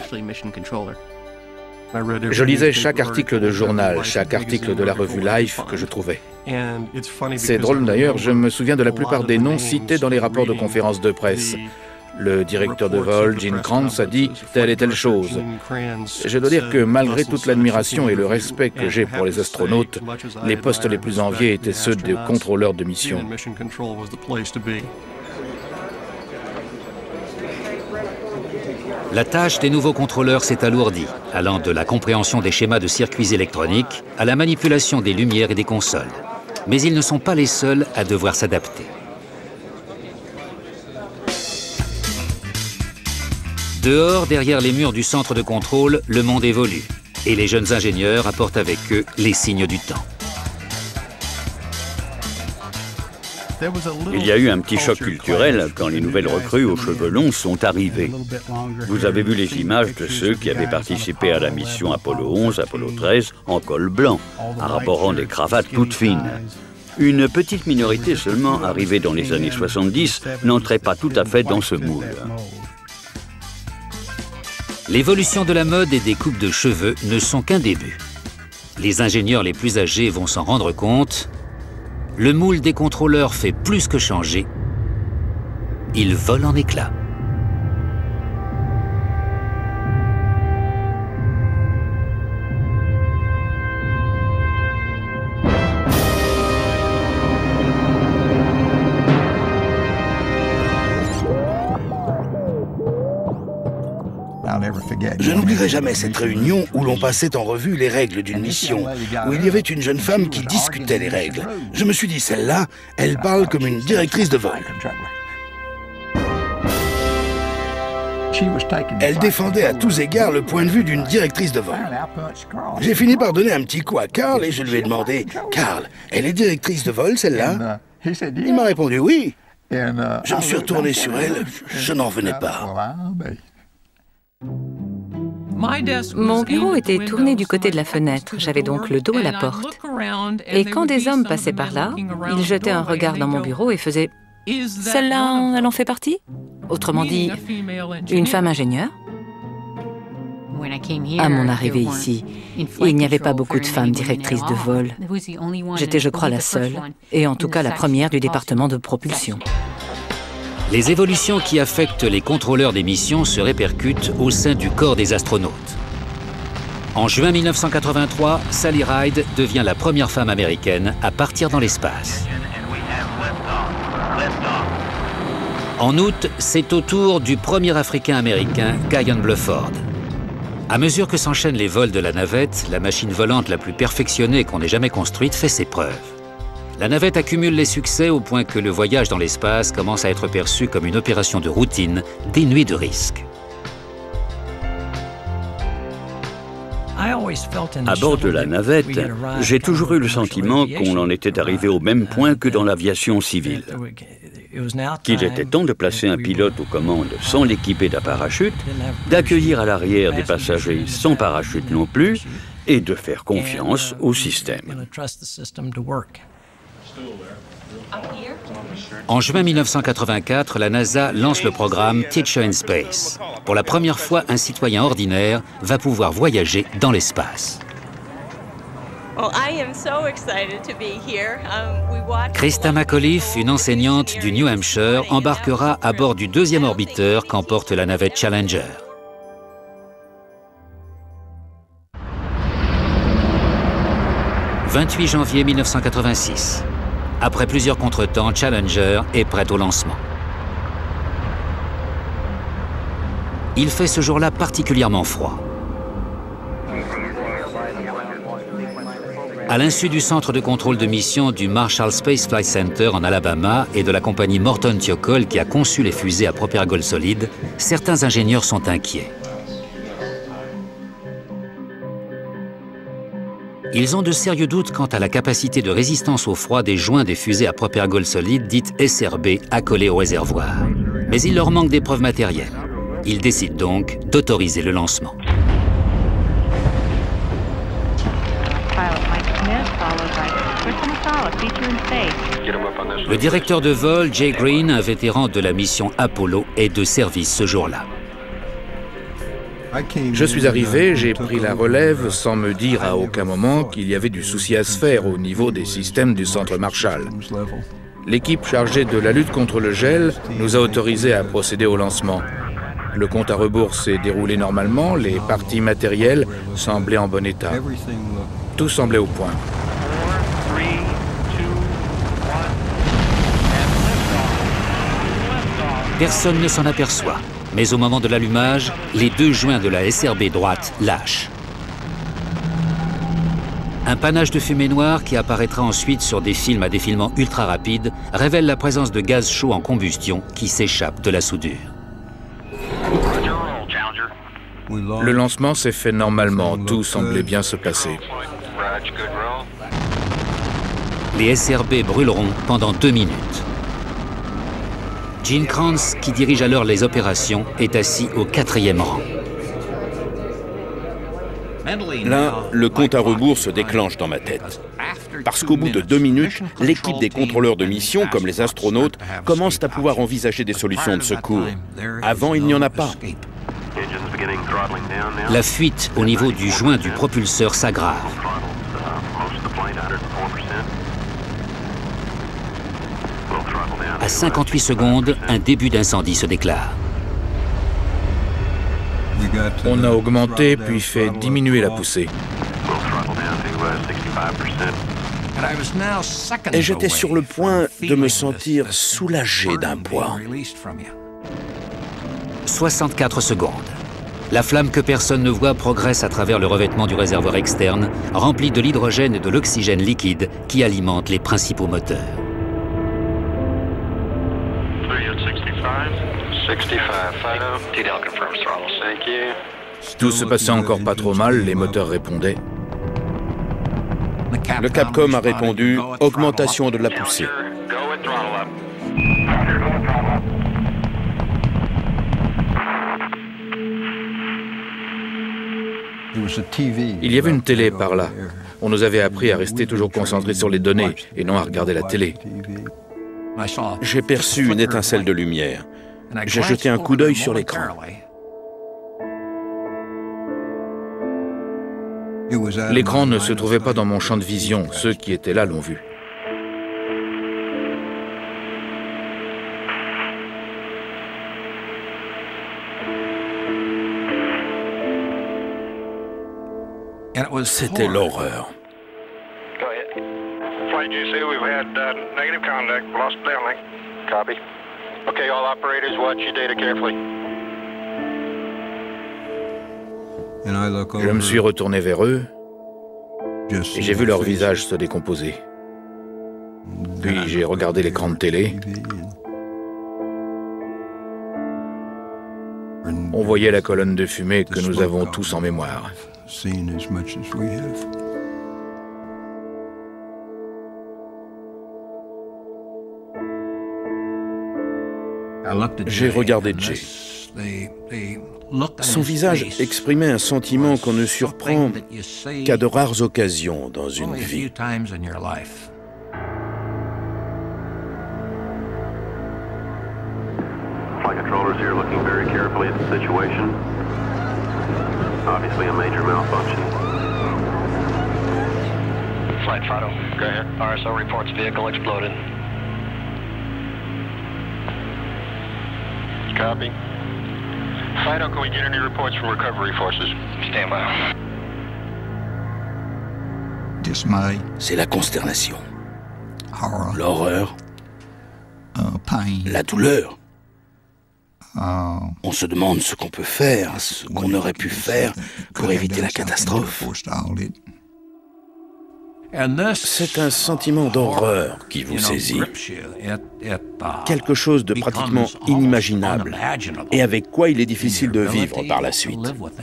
Je lisais chaque article de journal, chaque article de la revue Life que je trouvais. C'est drôle d'ailleurs, je me souviens de la plupart des noms cités dans les rapports de conférences de presse. Le directeur de vol, Gene Kranz, a dit telle et telle chose. Je dois dire que malgré toute l'admiration et le respect que j'ai pour les astronautes, les postes les plus enviés étaient ceux de contrôleurs de mission. La tâche des nouveaux contrôleurs s'est alourdie, allant de la compréhension des schémas de circuits électroniques à la manipulation des lumières et des consoles. Mais ils ne sont pas les seuls à devoir s'adapter. Dehors, derrière les murs du centre de contrôle, le monde évolue. Et les jeunes ingénieurs apportent avec eux les signes du temps. Il y a eu un petit choc culturel quand les nouvelles recrues aux cheveux longs sont arrivées. Vous avez vu les images de ceux qui avaient participé à la mission Apollo onze, Apollo treize en col blanc, arborant des cravates toutes fines. Une petite minorité seulement, arrivée dans les années soixante-dix, n'entrait pas tout à fait dans ce moule. L'évolution de la mode et des coupes de cheveux ne sont qu'un début. Les ingénieurs les plus âgés vont s'en rendre compte. Le moule des contrôleurs fait plus que changer. Il vole en éclats. Je n'oublierai jamais cette réunion où l'on passait en revue les règles d'une mission, où il y avait une jeune femme qui discutait les règles. Je me suis dit, celle-là, elle parle comme une directrice de vol. Elle défendait à tous égards le point de vue d'une directrice de vol. J'ai fini par donner un petit coup à Carl et je lui ai demandé, « Carl, elle est directrice de vol, celle-là » Il m'a répondu « oui ». Je me suis retourné sur elle, je n'en revenais pas. Mon bureau était tourné du côté de la fenêtre, j'avais donc le dos à la porte. Et quand des hommes passaient par là, ils jetaient un regard dans mon bureau et faisaient « Celle-là, elle en fait partie ?» Autrement dit, une femme ingénieure. À mon arrivée ici, il n'y avait pas beaucoup de femmes directrices de vol. J'étais, je crois, la seule, et en tout cas la première du département de propulsion. Les évolutions qui affectent les contrôleurs des missions se répercutent au sein du corps des astronautes. En juin mille neuf cent quatre-vingt-trois, Sally Ride devient la première femme américaine à partir dans l'espace. En août, c'est au tour du premier Africain-Américain, Guyan Bluford. À mesure que s'enchaînent les vols de la navette, la machine volante la plus perfectionnée qu'on ait jamais construite fait ses preuves. La navette accumule les succès au point que le voyage dans l'espace commence à être perçu comme une opération de routine, dénuée de risques. À bord de la navette, j'ai toujours eu le sentiment qu'on en était arrivé au même point que dans l'aviation civile. Qu'il était temps de placer un pilote aux commandes sans l'équiper d'un parachute, d'accueillir à l'arrière des passagers sans parachute non plus, et de faire confiance au système. En juin mille neuf cent quatre-vingt-quatre, la NASA lance le programme Teacher in Space. Pour la première fois, un citoyen ordinaire va pouvoir voyager dans l'espace. Christa McAuliffe, une enseignante du New Hampshire, embarquera à bord du deuxième orbiteur qu'emporte la navette Challenger. vingt-huit janvier mille neuf cent quatre-vingt-six. Après plusieurs contretemps, Challenger est prête au lancement. Il fait ce jour-là particulièrement froid. À l'insu du centre de contrôle de mission du Marshall Space Flight Center en Alabama et de la compagnie Morton Thiokol qui a conçu les fusées à propérgol solide, certains ingénieurs sont inquiets. Ils ont de sérieux doutes quant à la capacité de résistance au froid des joints des fusées à propérgol solide dites S R B accolées au réservoir. Mais il leur manque des preuves matérielles. Ils décident donc d'autoriser le lancement. Le directeur de vol, Jay Green, un vétéran de la mission Apollo, est de service ce jour-là. Je suis arrivé, j'ai pris la relève sans me dire à aucun moment qu'il y avait du souci à se faire au niveau des systèmes du centre Marshall. L'équipe chargée de la lutte contre le gel nous a autorisés à procéder au lancement. Le compte à rebours s'est déroulé normalement, les parties matérielles semblaient en bon état. Tout semblait au point. Personne ne s'en aperçoit, mais au moment de l'allumage, les deux joints de la S R B droite lâchent. Un panache de fumée noire qui apparaîtra ensuite sur des films à défilement ultra rapide révèle la présence de gaz chaud en combustion qui s'échappe de la soudure. Le lancement s'est fait normalement, tout semblait bien se passer. Les S R B brûleront pendant deux minutes. Gene Kranz, qui dirige alors les opérations, est assis au quatrième rang. Là, le compte à rebours se déclenche dans ma tête. Parce qu'au bout de deux minutes, l'équipe des contrôleurs de mission, comme les astronautes, commencent à pouvoir envisager des solutions de secours. Avant, il n'y en a pas. La fuite au niveau du joint du propulseur s'aggrave. À cinquante-huit secondes, un début d'incendie se déclare. On a augmenté puis fait diminuer la poussée. Et j'étais sur le point de me sentir soulagé d'un poids. soixante-quatre secondes. La flamme que personne ne voit progresse à travers le revêtement du réservoir externe, rempli de l'hydrogène et de l'oxygène liquide qui alimentent les principaux moteurs. Tout se passait encore pas trop mal, les moteurs répondaient. Le Capcom a répondu « Augmentation de la poussée ». Il y avait une télé par là. On nous avait appris à rester toujours concentrés sur les données et non à regarder la télé. J'ai perçu une étincelle de lumière. J'ai jeté un coup d'œil sur l'écran. L'écran ne se trouvait pas dans mon champ de vision. Ceux qui étaient là l'ont vu. C'était l'horreur. Flight G C, we've had uh, negative contact, lost downlink. Copy. Okay, all operators, watch your data carefully. Je me suis retourné vers eux et j'ai vu leur visage se décomposer. Puis j'ai regardé l'écran de télé. On voyait la colonne de fumée que nous avons tous en mémoire. J'ai regardé Jay. Son visage exprimait un sentiment qu'on ne surprend qu'à de rares occasions dans une vie. Flight controllers here looking very carefully at the situation. Obviously a major malfunction. Flight Fido, go ahead. R S O reports vehicle exploded. Copy. Fido, can we get any reports from recovery forces? Stand by. C'est la consternation, l'horreur, la douleur. On se demande ce qu'on peut faire, ce qu'on aurait pu faire pour éviter la catastrophe. C'est un sentiment d'horreur qui vous saisit. Quelque chose de pratiquement inimaginable et avec quoi il est difficile de vivre par la suite.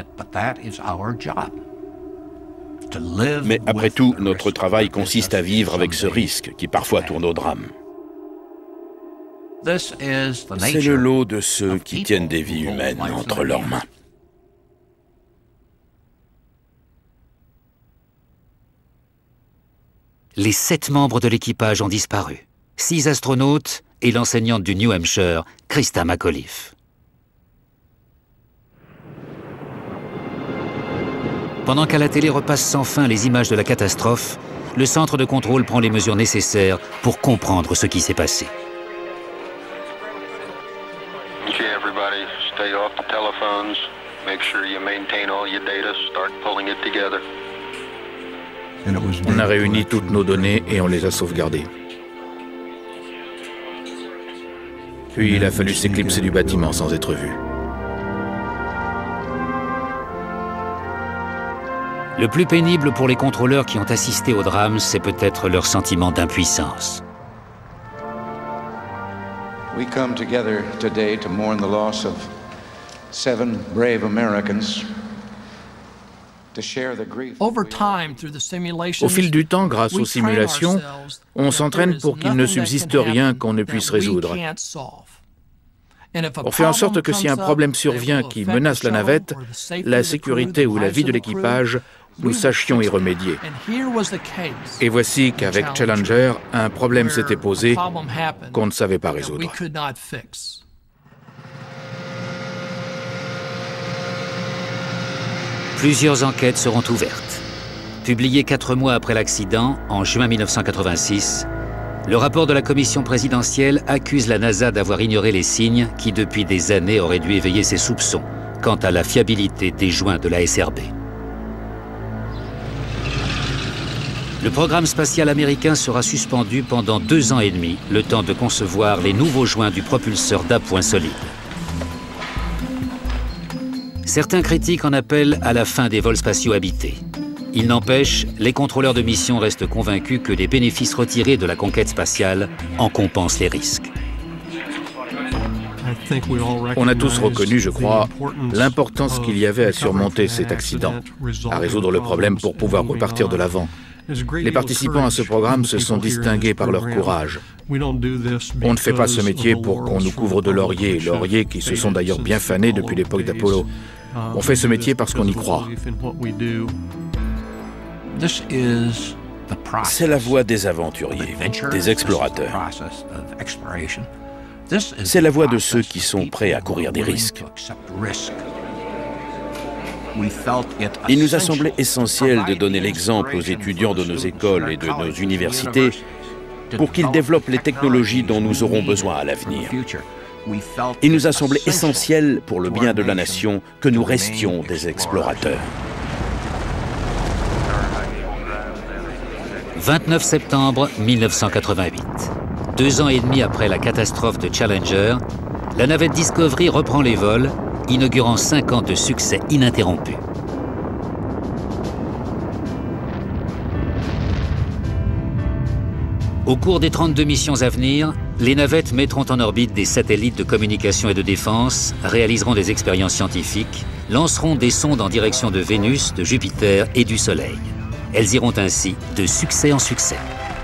Mais après tout, notre travail consiste à vivre avec ce risque qui parfois tourne au drame. C'est le lot de ceux qui tiennent des vies humaines entre leurs mains. les sept membres de l'équipage ont disparu. Six astronautes et l'enseignante du New Hampshire, Christa McAuliffe. Pendant qu'à la télé repasse sans fin les images de la catastrophe, le centre de contrôle prend les mesures nécessaires pour comprendre ce qui s'est passé. Okay, everybody, stay off the telephones. Make sure you maintain all your data. Start pulling it together. On a réuni toutes nos données et on les a sauvegardées. Puis il a fallu s'éclipser du bâtiment sans être vu. Le plus pénible pour les contrôleurs qui ont assisté au drame, c'est peut-être leur sentiment d'impuissance. We come together today to mourn the loss of seven brave Americans. Au fil du temps, grâce aux simulations, on s'entraîne pour qu'il ne subsiste rien qu'on ne puisse résoudre. On fait en sorte que si un problème survient qui menace la navette, la sécurité ou la vie de l'équipage, nous sachions y remédier. Et voici qu'avec Challenger, un problème s'était posé qu'on ne savait pas résoudre. Plusieurs enquêtes seront ouvertes. Publié quatre mois après l'accident, en juin mille neuf cent quatre-vingt-six, le rapport de la commission présidentielle accuse la NASA d'avoir ignoré les signes qui, depuis des années, auraient dû éveiller ses soupçons quant à la fiabilité des joints de l'A S R B. Le programme spatial américain sera suspendu pendant deux ans et demi, le temps de concevoir les nouveaux joints du propulseur d'appoint solide. Certains critiques en appellent à la fin des vols spatiaux habités. Il n'empêche, les contrôleurs de mission restent convaincus que les bénéfices retirés de la conquête spatiale en compensent les risques. On a tous reconnu, je crois, l'importance qu'il y avait à surmonter cet accident, à résoudre le problème pour pouvoir repartir de l'avant. Les participants à ce programme se sont distingués par leur courage. On ne fait pas ce métier pour qu'on nous couvre de lauriers, lauriers qui se sont d'ailleurs bien fanés depuis l'époque d'Apollo. On fait ce métier parce qu'on y croit. C'est la voie des aventuriers, des explorateurs. C'est la voie de ceux qui sont prêts à courir des risques. Il nous a semblé essentiel de donner l'exemple aux étudiants de nos écoles et de nos universités pour qu'ils développent les technologies dont nous aurons besoin à l'avenir. Il nous a semblé essentiel pour le bien de la nation que nous restions des explorateurs. vingt-neuf septembre mille neuf cent quatre-vingt-huit. Deux ans et demi après la catastrophe de Challenger, la navette Discovery reprend les vols, inaugurant cinq ans de succès ininterrompus. Au cours des trente-deux missions à venir, les navettes mettront en orbite des satellites de communication et de défense, réaliseront des expériences scientifiques, lanceront des sondes en direction de Vénus, de Jupiter et du Soleil. Elles iront ainsi de succès en succès.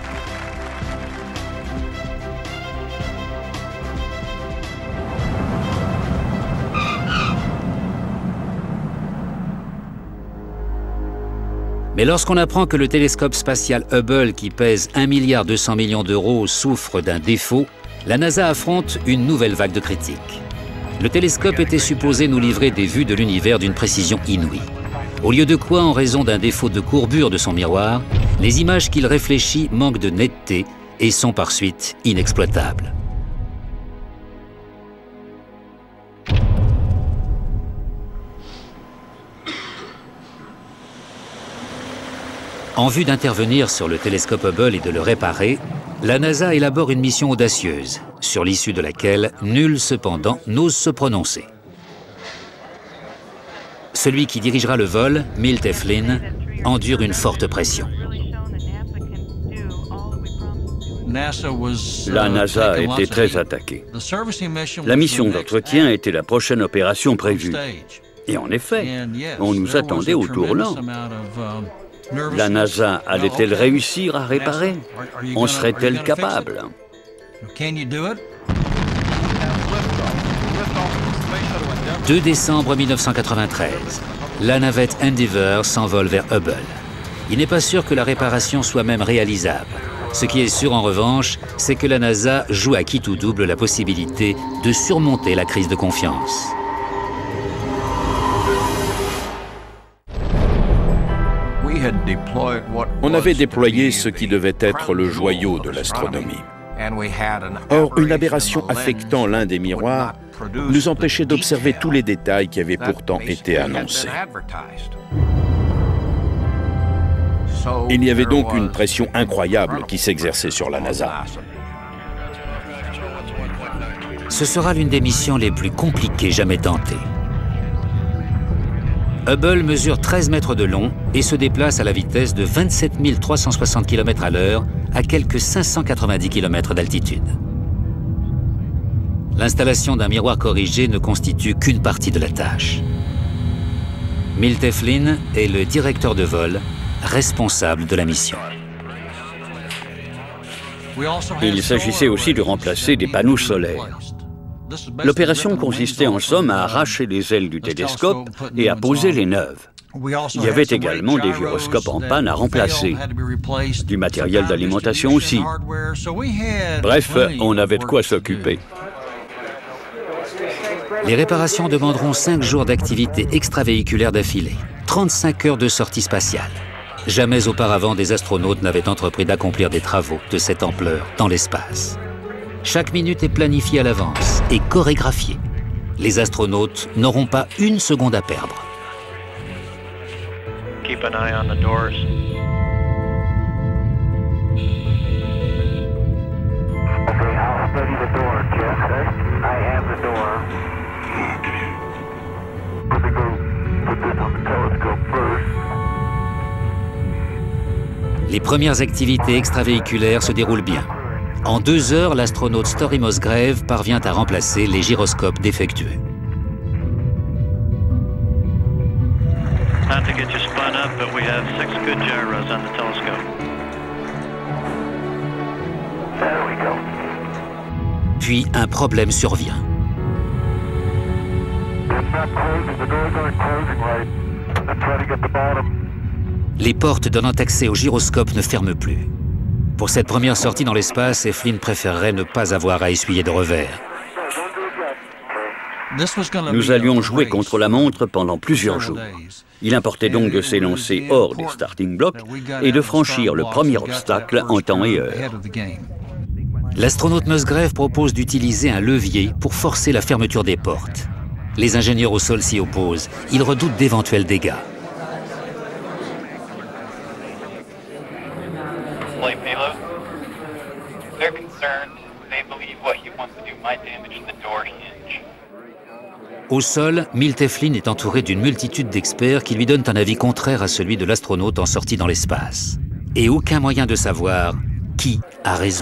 Mais lorsqu'on apprend que le télescope spatial Hubble, qui pèse un milliard deux cents millions d'euros, souffre d'un défaut, la NASA affronte une nouvelle vague de critiques. Le télescope était supposé nous livrer des vues de l'univers d'une précision inouïe. Au lieu de quoi, en raison d'un défaut de courbure de son miroir, les images qu'il réfléchit manquent de netteté et sont par suite inexploitables. En vue d'intervenir sur le télescope Hubble et de le réparer, la NASA élabore une mission audacieuse, sur l'issue de laquelle nul cependant n'ose se prononcer. Celui qui dirigera le vol, Milt F. Flynn, endure une forte pression. La NASA était très attaquée. La mission d'entretien était la prochaine opération prévue. Et en effet, on nous attendait au tournant. La NASA allait-elle réussir à réparer? En serait-elle capable? deux décembre mille neuf cent quatre-vingt-treize, la navette Endeavour s'envole vers Hubble. Il n'est pas sûr que la réparation soit même réalisable. Ce qui est sûr en revanche, c'est que la NASA joue à qui tout double la possibilité de surmonter la crise de confiance. On avait déployé ce qui devait être le joyau de l'astronomie. Or, une aberration affectant l'un des miroirs nous empêchait d'observer tous les détails qui avaient pourtant été annoncés. Il y avait donc une pression incroyable qui s'exerçait sur la NASA. Ce sera l'une des missions les plus compliquées jamais tentées. Hubble mesure treize mètres de long et se déplace à la vitesse de vingt-sept mille trois cent soixante kilomètres à l'heure à quelques cinq cent quatre-vingt-dix kilomètres d'altitude. L'installation d'un miroir corrigé ne constitue qu'une partie de la tâche. Milt Eflin est le directeur de vol responsable de la mission. Il s'agissait aussi de remplacer des panneaux solaires. L'opération consistait en somme à arracher les ailes du télescope et à poser les neuves. Il y avait également des gyroscopes en panne à remplacer, du matériel d'alimentation aussi. Bref, on avait de quoi s'occuper. Les réparations demanderont cinq jours d'activité extravéhiculaire d'affilée, trente-cinq heures de sortie spatiale. Jamais auparavant des astronautes n'avaient entrepris d'accomplir des travaux de cette ampleur dans l'espace. Chaque minute est planifiée à l'avance et chorégraphiée. Les astronautes n'auront pas une seconde à perdre. Keep an eye on the doors. Okay, I'll study the door, Jeff. I have the door. Let me go put this on the telescope first. Les premières activités extravéhiculaires se déroulent bien. En deux heures, l'astronaute Story Musgrave parvient à remplacer les gyroscopes défectueux. Not to get you spun up, but we have six good gyros on the telescope. There we go. Puis un problème survient. It's not closing. The doors aren't closing right. I'm trying to get the bottom. Les portes donnant accès au gyroscope ne ferment plus. Pour cette première sortie dans l'espace, Eflin préférerait ne pas avoir à essuyer de revers. Nous allions jouer contre la montre pendant plusieurs jours. Il importait donc de s'élancer hors des starting blocks et de franchir le premier obstacle en temps et heure. L'astronaute Musgrave propose d'utiliser un levier pour forcer la fermeture des portes. Les ingénieurs au sol s'y opposent. Ils redoutent d'éventuels dégâts. Au sol, Milt Eflin est entouré d'une multitude d'experts qui lui donnent un avis contraire à celui de l'astronaute en sortie dans l'espace. Et aucun moyen de savoir qui a raison.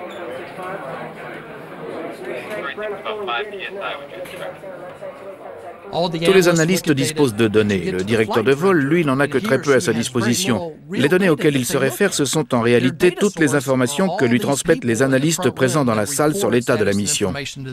Tous les analystes disposent de données. Le directeur de vol, lui, n'en a que très peu à sa disposition. Les données auxquelles il se réfère, ce sont en réalité toutes les informations que lui transmettent les analystes présents dans la salle sur l'état de la mission.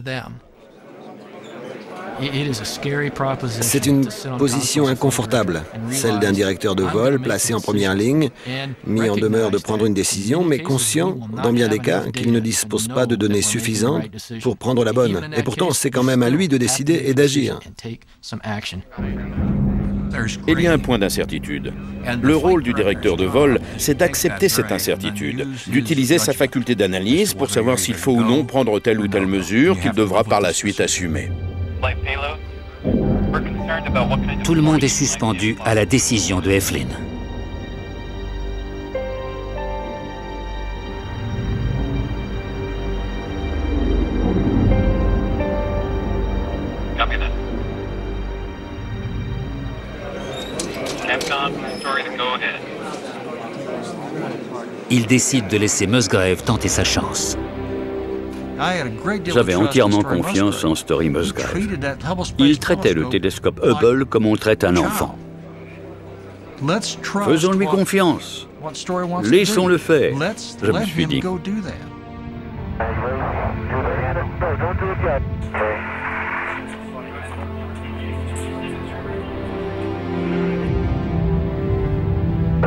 C'est une position inconfortable, celle d'un directeur de vol placé en première ligne, mis en demeure de prendre une décision, mais conscient, dans bien des cas, qu'il ne dispose pas de données suffisantes pour prendre la bonne. Et pourtant, c'est quand même à lui de décider et d'agir. Il y a un point d'incertitude. Le rôle du directeur de vol, c'est d'accepter cette incertitude, d'utiliser sa faculté d'analyse pour savoir s'il faut ou non prendre telle ou telle mesure qu'il devra par la suite assumer. Tout le monde est suspendu à la décision de Eflin. Il décide de laisser Musgrave tenter sa chance. J'avais entièrement confiance en Story Musgrave. Il traitait le télescope Hubble comme on traite un enfant. Faisons-lui confiance. Laissons-le faire, je me suis dit.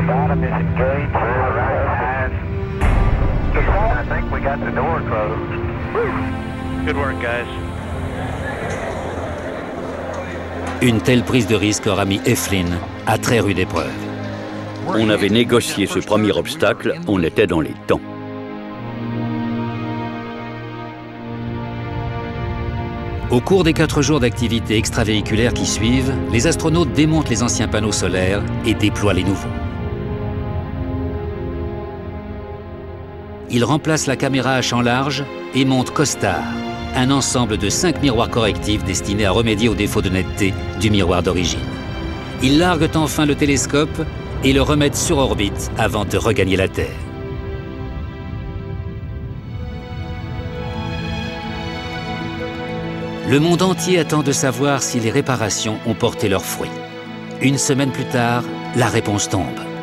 Bottom is engaged. All right. I think we got the door closed. Good work, guys. Une telle prise de risque aura mis Eflin à très rude épreuve. On avait négocié ce premier obstacle, on était dans les temps. Au cours des quatre jours d'activité extravéhiculaire qui suivent, les astronautes démontent les anciens panneaux solaires et déploient les nouveaux. Ils remplacent la caméra à champ large et montent COSTAR, un ensemble de cinq miroirs correctifs destinés à remédier aux défauts de netteté du miroir d'origine. Ils larguent enfin le télescope et le remettent sur orbite avant de regagner la Terre. Le monde entier attend de savoir si les réparations ont porté leurs fruits. Une semaine plus tard, la réponse tombe.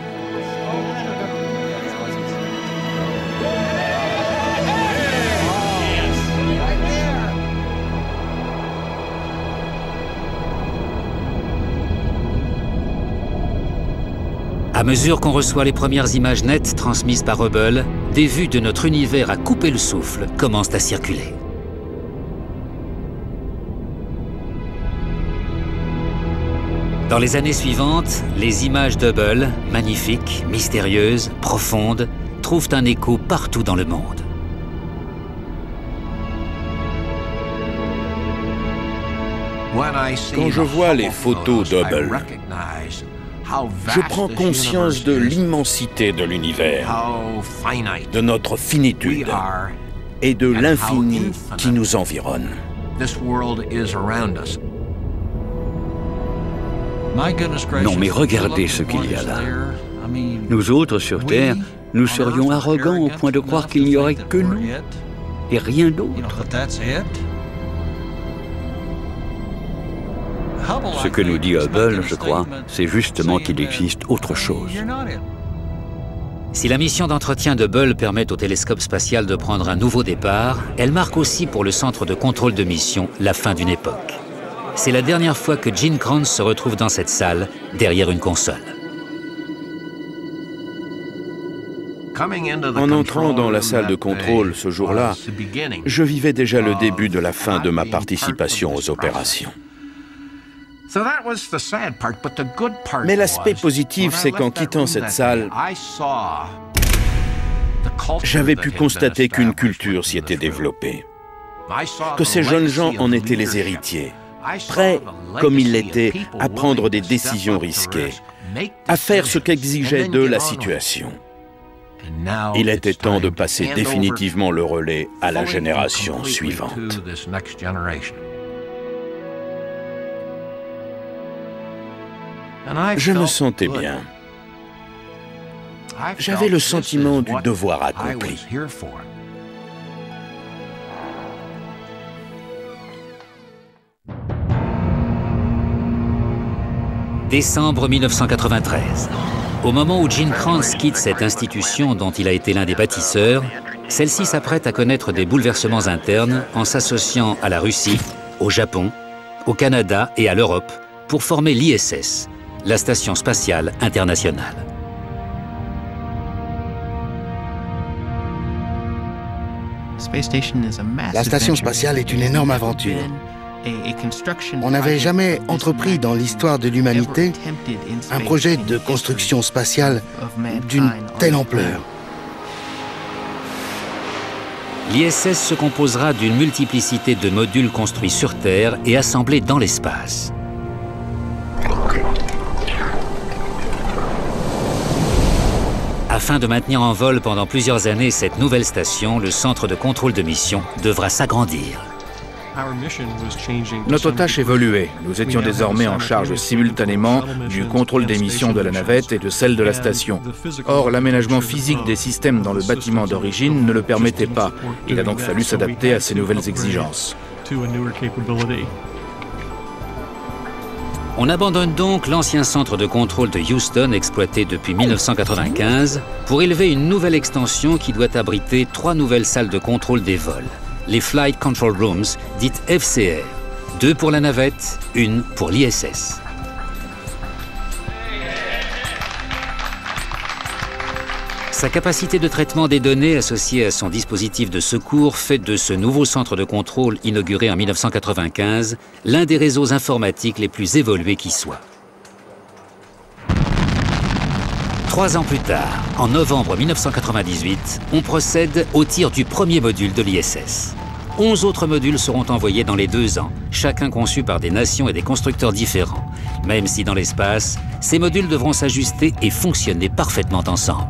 À mesure qu'on reçoit les premières images nettes transmises par Hubble, des vues de notre univers à couper le souffle commencent à circuler. Dans les années suivantes, les images d'Hubble, magnifiques, mystérieuses, profondes, trouvent un écho partout dans le monde. Quand je vois les photos d'Hubble, je prends conscience de l'immensité de l'univers, de notre finitude et de l'infini qui nous environne. Non, mais regardez ce qu'il y a là. Nous autres, sur Terre, nous serions arrogants au point de croire qu'il n'y aurait que nous et rien d'autre. Ce que nous dit Hubble, je crois, c'est justement qu'il existe autre chose. Si la mission d'entretien d'Hubble permet au télescope spatial de prendre un nouveau départ, elle marque aussi pour le centre de contrôle de mission la fin d'une époque. C'est la dernière fois que Gene Kranz se retrouve dans cette salle, derrière une console. En entrant dans la salle de contrôle ce jour-là, je vivais déjà le début de la fin de ma participation aux opérations. Mais l'aspect positif, c'est qu'en quittant cette salle, j'avais pu constater qu'une culture s'y était développée, que ces jeunes gens en étaient les héritiers, prêts, comme ils l'étaient, à prendre des décisions risquées, à faire ce qu'exigeait d'eux la situation. Il était temps de passer définitivement le relais à la génération suivante. Je me sentais bien. J'avais le sentiment du devoir accompli. Décembre mille neuf cent quatre-vingt-treize. Au moment où Gene Kranz quitte cette institution dont il a été l'un des bâtisseurs, celle-ci s'apprête à connaître des bouleversements internes en s'associant à la Russie, au Japon, au Canada et à l'Europe pour former l'I S S, la Station spatiale internationale. La station spatiale est une énorme aventure. On n'avait jamais entrepris dans l'histoire de l'humanité un projet de construction spatiale d'une telle ampleur. L'I S S se composera d'une multiplicité de modules construits sur Terre et assemblés dans l'espace. Afin de maintenir en vol pendant plusieurs années cette nouvelle station, le centre de contrôle de mission devra s'agrandir. Notre tâche évoluait. Nous étions désormais en charge simultanément du contrôle des missions de la navette et de celle de la station. Or, l'aménagement physique des systèmes dans le bâtiment d'origine ne le permettait pas. Il a donc fallu s'adapter à ces nouvelles exigences. On abandonne donc l'ancien centre de contrôle de Houston exploité depuis mille neuf cent quatre-vingt-quinze pour élever une nouvelle extension qui doit abriter trois nouvelles salles de contrôle des vols. Les Flight Control Rooms, dites F C R. Deux pour la navette, une pour l'I S S. Sa capacité de traitement des données associée à son dispositif de secours fait de ce nouveau centre de contrôle inauguré en mille neuf cent quatre-vingt-quinze l'un des réseaux informatiques les plus évolués qui soit. Trois ans plus tard, en novembre mille neuf cent quatre-vingt-dix-huit, on procède au tir du premier module de l'I S S. Onze autres modules seront envoyés dans les deux ans, chacun conçu par des nations et des constructeurs différents. Même si dans l'espace, ces modules devront s'ajuster et fonctionner parfaitement ensemble.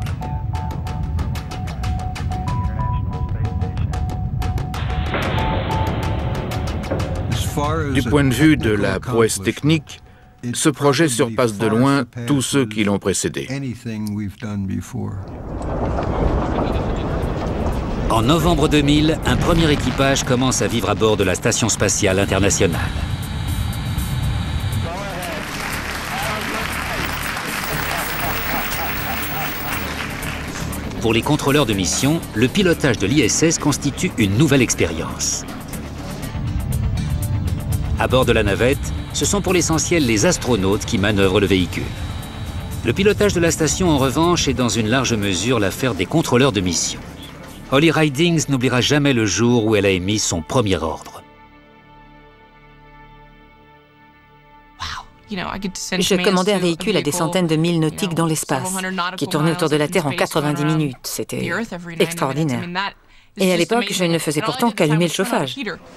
Du point de vue de la prouesse technique, ce projet surpasse de loin tous ceux qui l'ont précédé. En novembre deux mille, un premier équipage commence à vivre à bord de la Station spatiale internationale. Pour les contrôleurs de mission, le pilotage de l'I S S constitue une nouvelle expérience. À bord de la navette, ce sont pour l'essentiel les astronautes qui manœuvrent le véhicule. Le pilotage de la station, en revanche, est dans une large mesure l'affaire des contrôleurs de mission. Holly Ridings n'oubliera jamais le jour où elle a émis son premier ordre. Je commandais un véhicule à des centaines de milles nautiques dans l'espace, qui tournait autour de la Terre en quatre-vingt-dix minutes. C'était extraordinaire. Et à l'époque, je ne faisais pourtant qu'allumer le chauffage.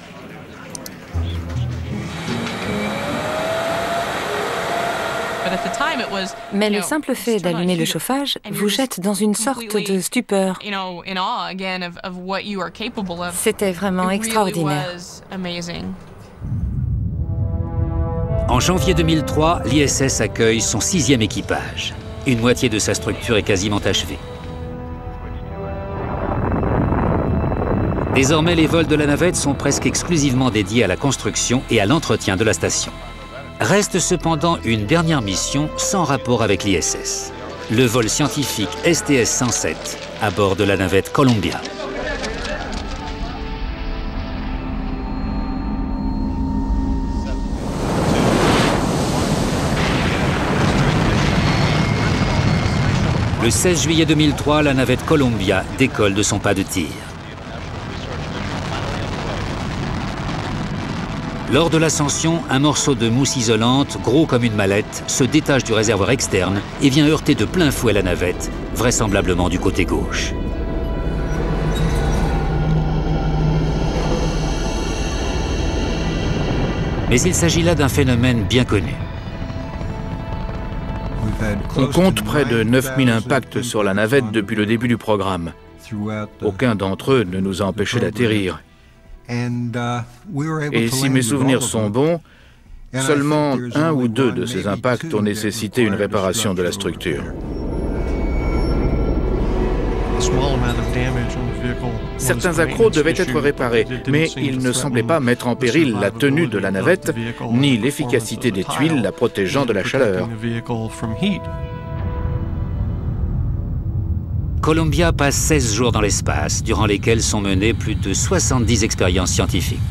Mais le simple fait d'allumer le chauffage vous jette dans une sorte de stupeur. C'était vraiment extraordinaire. En janvier deux mille trois, l'I S S accueille son sixième équipage. Une moitié de sa structure est quasiment achevée. Désormais, les vols de la navette sont presque exclusivement dédiés à la construction et à l'entretien de la station. Reste cependant une dernière mission sans rapport avec l'I S S. Le vol scientifique S T S cent sept à bord de la navette Columbia. Le seize juillet deux mille trois, la navette Columbia décolle de son pas de tir. Lors de l'ascension, un morceau de mousse isolante, gros comme une mallette, se détache du réservoir externe et vient heurter de plein fouet la navette, vraisemblablement du côté gauche. Mais il s'agit là d'un phénomène bien connu. On compte près de neuf mille impacts sur la navette depuis le début du programme. Aucun d'entre eux ne nous a empêchés d'atterrir. Et si mes souvenirs sont bons, seulement un ou deux de ces impacts ont nécessité une réparation de la structure. Certains accros devaient être réparés, mais ils ne semblaient pas mettre en péril la tenue de la navette, ni l'efficacité des tuiles la protégeant de la chaleur. Columbia passe seize jours dans l'espace, durant lesquels sont menées plus de soixante-dix expériences scientifiques.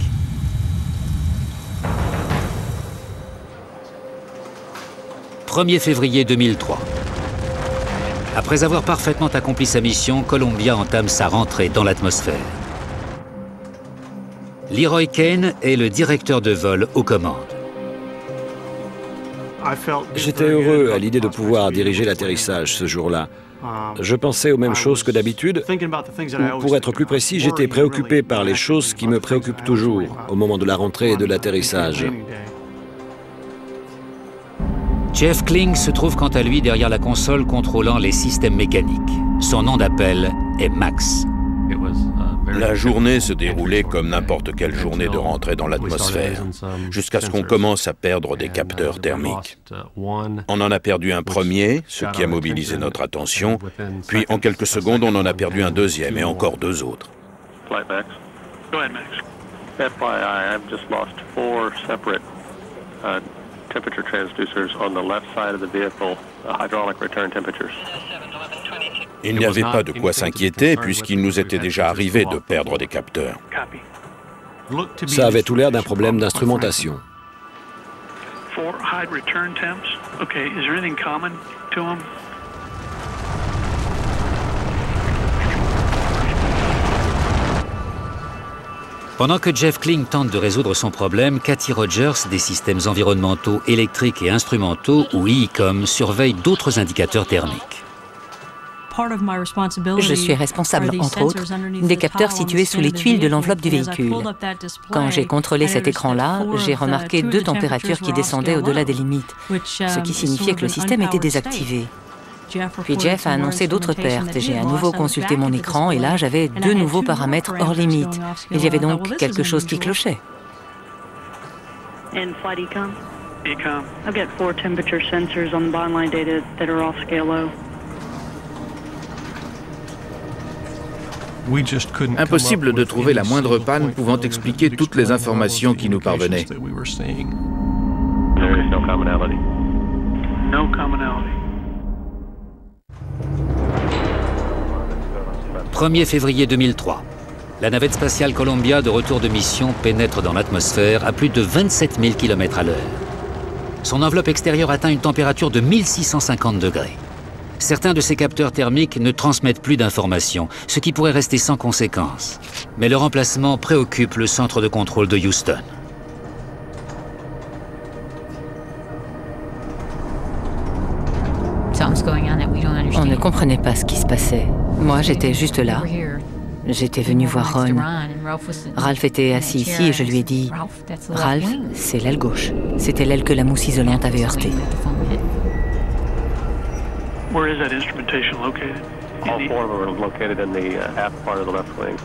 premier février deux mille trois. Après avoir parfaitement accompli sa mission, Columbia entame sa rentrée dans l'atmosphère. Leroy Kane est le directeur de vol aux commandes. J'étais heureux à l'idée de pouvoir diriger l'atterrissage ce jour-là. Je pensais aux mêmes choses que d'habitude, ou pour être plus précis, j'étais préoccupé par les choses qui me préoccupent toujours au moment de la rentrée et de l'atterrissage. Jeff Kling se trouve quant à lui derrière la console contrôlant les systèmes mécaniques. Son nom d'appel est Max. La journée se déroulait comme n'importe quelle journée de rentrée dans l'atmosphère, jusqu'à ce qu'on commence à perdre des capteurs thermiques. On en a perdu un premier, ce qui a mobilisé notre attention, puis en quelques secondes, on en a perdu un deuxième et encore deux autres. Temperature transducers on the left side of the vehicle, hydraulic return temperatures. Il n'y avait pas de quoi s'inquiéter puisqu'il nous était déjà arrivé de perdre des capteurs. Ça avait tout l'air d'un problème d'instrumentation. For high return temps, okay, is there anything common to them? Pendant que Jeff Kling tente de résoudre son problème, Kathy Rogers, des systèmes environnementaux, électriques et instrumentaux, ou I I C O M, surveille d'autres indicateurs thermiques. Je suis responsable, entre autres, des capteurs situés sous les tuiles de l'enveloppe du véhicule. Quand j'ai contrôlé cet écran-là, j'ai remarqué deux températures qui descendaient au-delà des limites, ce qui signifiait que le système était désactivé. Puis Jeff a annoncé d'autres pertes. J'ai à nouveau consulté mon écran et là, j'avais deux nouveaux paramètres hors limite. Il y avait donc quelque chose qui clochait. E C O M. I've got four temperature sensors on the bottom line data that are off scale low. Impossible de trouver la moindre panne pouvant expliquer toutes les informations qui nous parvenaient. No commonality. No commonality. premier février deux mille trois. La navette spatiale Columbia de retour de mission pénètre dans l'atmosphère à plus de vingt-sept mille kilomètres à l'heure. Son enveloppe extérieure atteint une température de mille six cent cinquante degrés. Certains de ces capteurs thermiques ne transmettent plus d'informations, ce qui pourrait rester sans conséquence. Mais leur emplacement préoccupe le centre de contrôle de Houston. On ne comprenait pas ce qui se passait. Moi, j'étais juste là. J'étais venu voir Ron. Ralph était assis ici et je lui ai dit « Ralph, c'est l'aile gauche. C'était l'aile que la mousse isolante avait heurtée. » Where is that instrumentation located? All four of them are located in the uh, aft part of the left wing.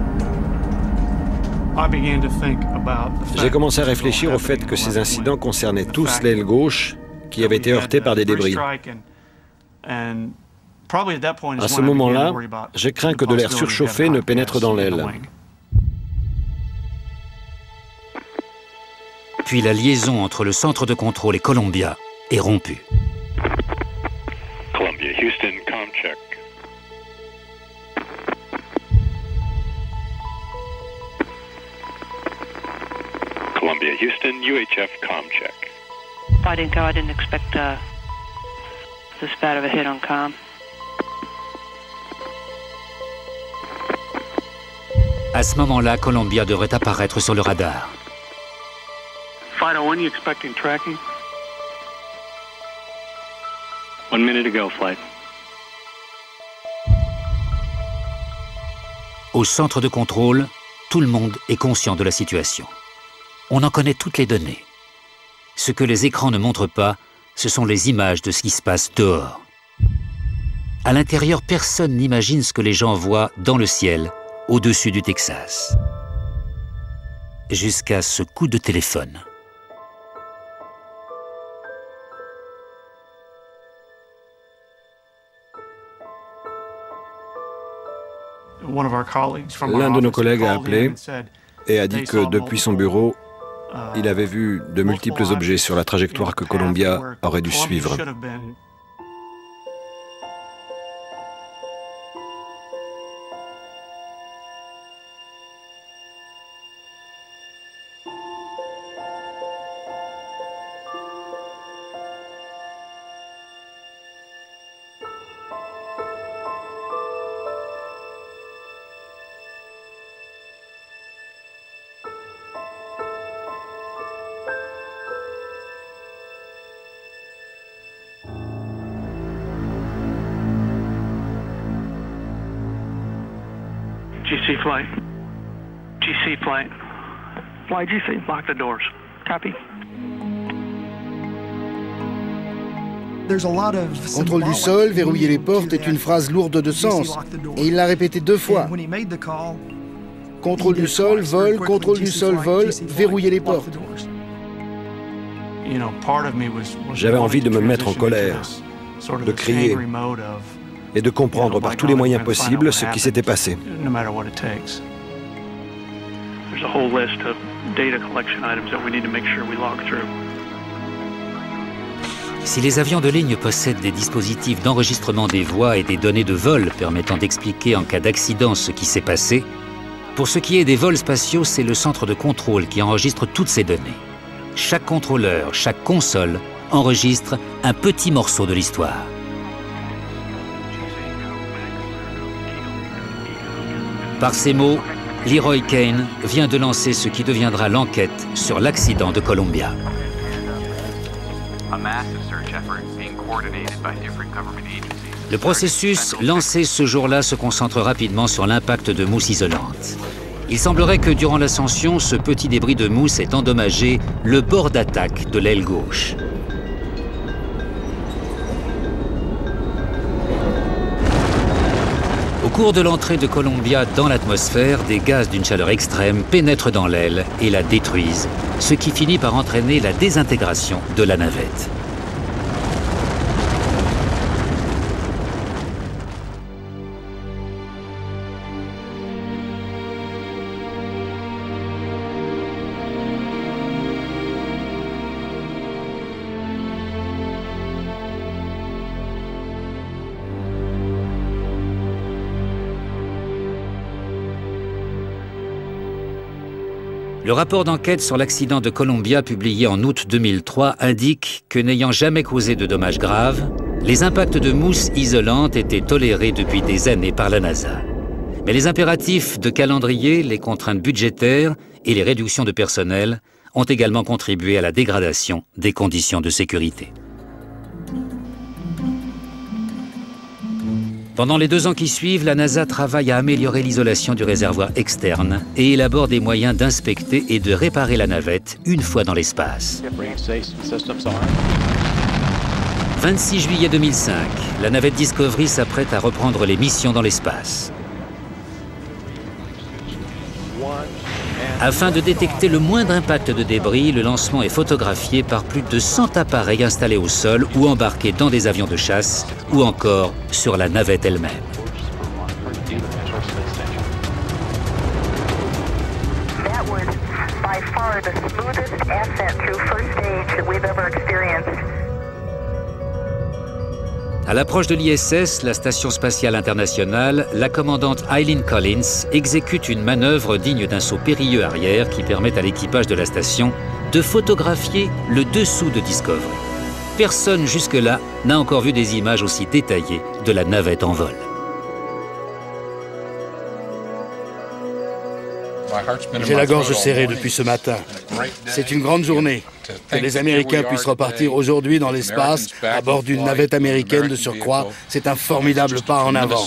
J'ai commencé à réfléchir au fait que ces incidents concernaient tous l'aile gauche qui avait été heurtée par des débris. À ce moment-là, je crains que de l'air surchauffé ne pénètre dans l'aile. Puis la liaison entre le centre de contrôle et Columbia est rompue. Columbia, Houston, comm check. Columbia, Houston, U H F, comm check. Fighting Co, I didn't expect uh, this bad of a hit on comm. À ce moment-là, Columbia devrait apparaître sur le radar. Fido, when are you expecting tracking? One minute ago, flight. Au centre de contrôle, tout le monde est conscient de la situation. On en connaît toutes les données. Ce que les écrans ne montrent pas, ce sont les images de ce qui se passe dehors. À l'intérieur, personne n'imagine ce que les gens voient dans le ciel, au-dessus du Texas. Jusqu'à ce coup de téléphone. L'un de nos collègues a appelé et a dit que depuis son bureau, il avait vu de multiples objets sur la trajectoire que Columbia aurait dû suivre. G C flight. G C flight. Fly G C. Lock the doors. Copy. Contrôle du sol, verrouiller les portes est une phrase lourde de sens. Et il l'a répété deux fois. Contrôle du sol, vol, contrôle du sol, vol, verrouiller les portes. J'avais envie de me mettre en colère, de crier et de comprendre par tous les moyens possibles ce qui s'était passé. Si les avions de ligne possèdent des dispositifs d'enregistrement des voix et des données de vol permettant d'expliquer en cas d'accident ce qui s'est passé, pour ce qui est des vols spatiaux, c'est le centre de contrôle qui enregistre toutes ces données. Chaque contrôleur, chaque console enregistre un petit morceau de l'histoire. Par ces mots, Leroy Cain vient de lancer ce qui deviendra l'enquête sur l'accident de Columbia. Le processus lancé ce jour-là se concentre rapidement sur l'impact de mousse isolante. Il semblerait que durant l'ascension, ce petit débris de mousse ait endommagé le bord d'attaque de l'aile gauche. Au cours de l'entrée de Columbia dans l'atmosphère, des gaz d'une chaleur extrême pénètrent dans l'aile et la détruisent, ce qui finit par entraîner la désintégration de la navette. Le rapport d'enquête sur l'accident de Columbia publié en août deux mille trois indique que n'ayant jamais causé de dommages graves, les impacts de mousse isolante étaient tolérés depuis des années par la NASA. Mais les impératifs de calendrier, les contraintes budgétaires et les réductions de personnel ont également contribué à la dégradation des conditions de sécurité. Pendant les deux ans qui suivent, la NASA travaille à améliorer l'isolation du réservoir externe et élabore des moyens d'inspecter et de réparer la navette une fois dans l'espace. vingt-six juillet deux mille cinq, la navette Discovery s'apprête à reprendre les missions dans l'espace. Afin de détecter le moindre impact de débris, le lancement est photographié par plus de cent appareils installés au sol ou embarqués dans des avions de chasse ou encore sur la navette elle-même. That was by far the smoothest ascent through first stage that we've ever experienced. À l'approche de l'I S S, la Station spatiale internationale, la commandante Eileen Collins exécute une manœuvre digne d'un saut périlleux arrière qui permet à l'équipage de la station de photographier le dessous de Discovery. Personne jusque-là n'a encore vu des images aussi détaillées de la navette en vol. J'ai la gorge serrée depuis ce matin. C'est une grande journée. Que les Américains puissent repartir aujourd'hui dans l'espace à bord d'une navette américaine de surcroît, c'est un formidable pas en avant.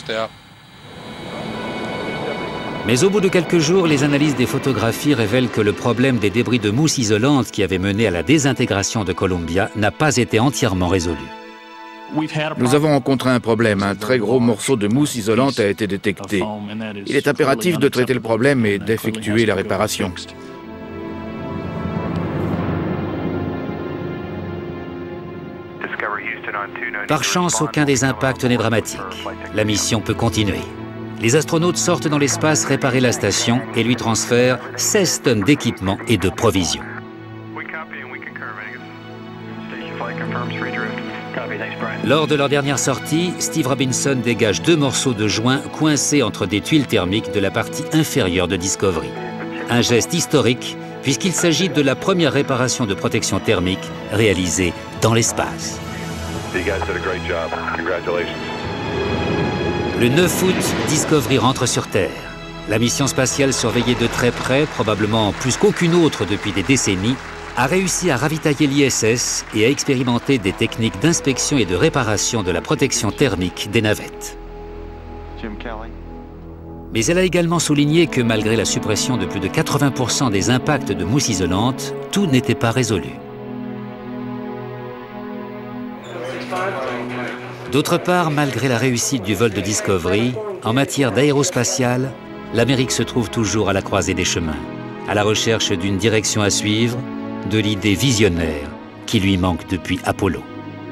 Mais au bout de quelques jours, les analyses des photographies révèlent que le problème des débris de mousse isolante qui avait mené à la désintégration de Columbia n'a pas été entièrement résolu. Nous avons rencontré un problème. Un très gros morceau de mousse isolante a été détecté. Il est impératif de traiter le problème et d'effectuer la réparation. Par chance, aucun des impacts n'est dramatique. La mission peut continuer. Les astronautes sortent dans l'espace réparer la station et lui transfèrent seize tonnes d'équipements et de provisions. Lors de leur dernière sortie, Steve Robinson dégage deux morceaux de joint coincés entre des tuiles thermiques de la partie inférieure de Discovery. Un geste historique puisqu'il s'agit de la première réparation de protection thermique réalisée dans l'espace. Le neuf août, Discovery rentre sur Terre. La mission spatiale surveillée de très près, probablement plus qu'aucune autre depuis des décennies, a réussi à ravitailler l'I S S et à expérimenter des techniques d'inspection et de réparation de la protection thermique des navettes. Mais elle a également souligné que malgré la suppression de plus de quatre-vingts pour cent des impacts de mousse isolante, tout n'était pas résolu. D'autre part, malgré la réussite du vol de Discovery, en matière d'aérospatiale, l'Amérique se trouve toujours à la croisée des chemins, à la recherche d'une direction à suivre, de l'idée visionnaire qui lui manque depuis Apollo.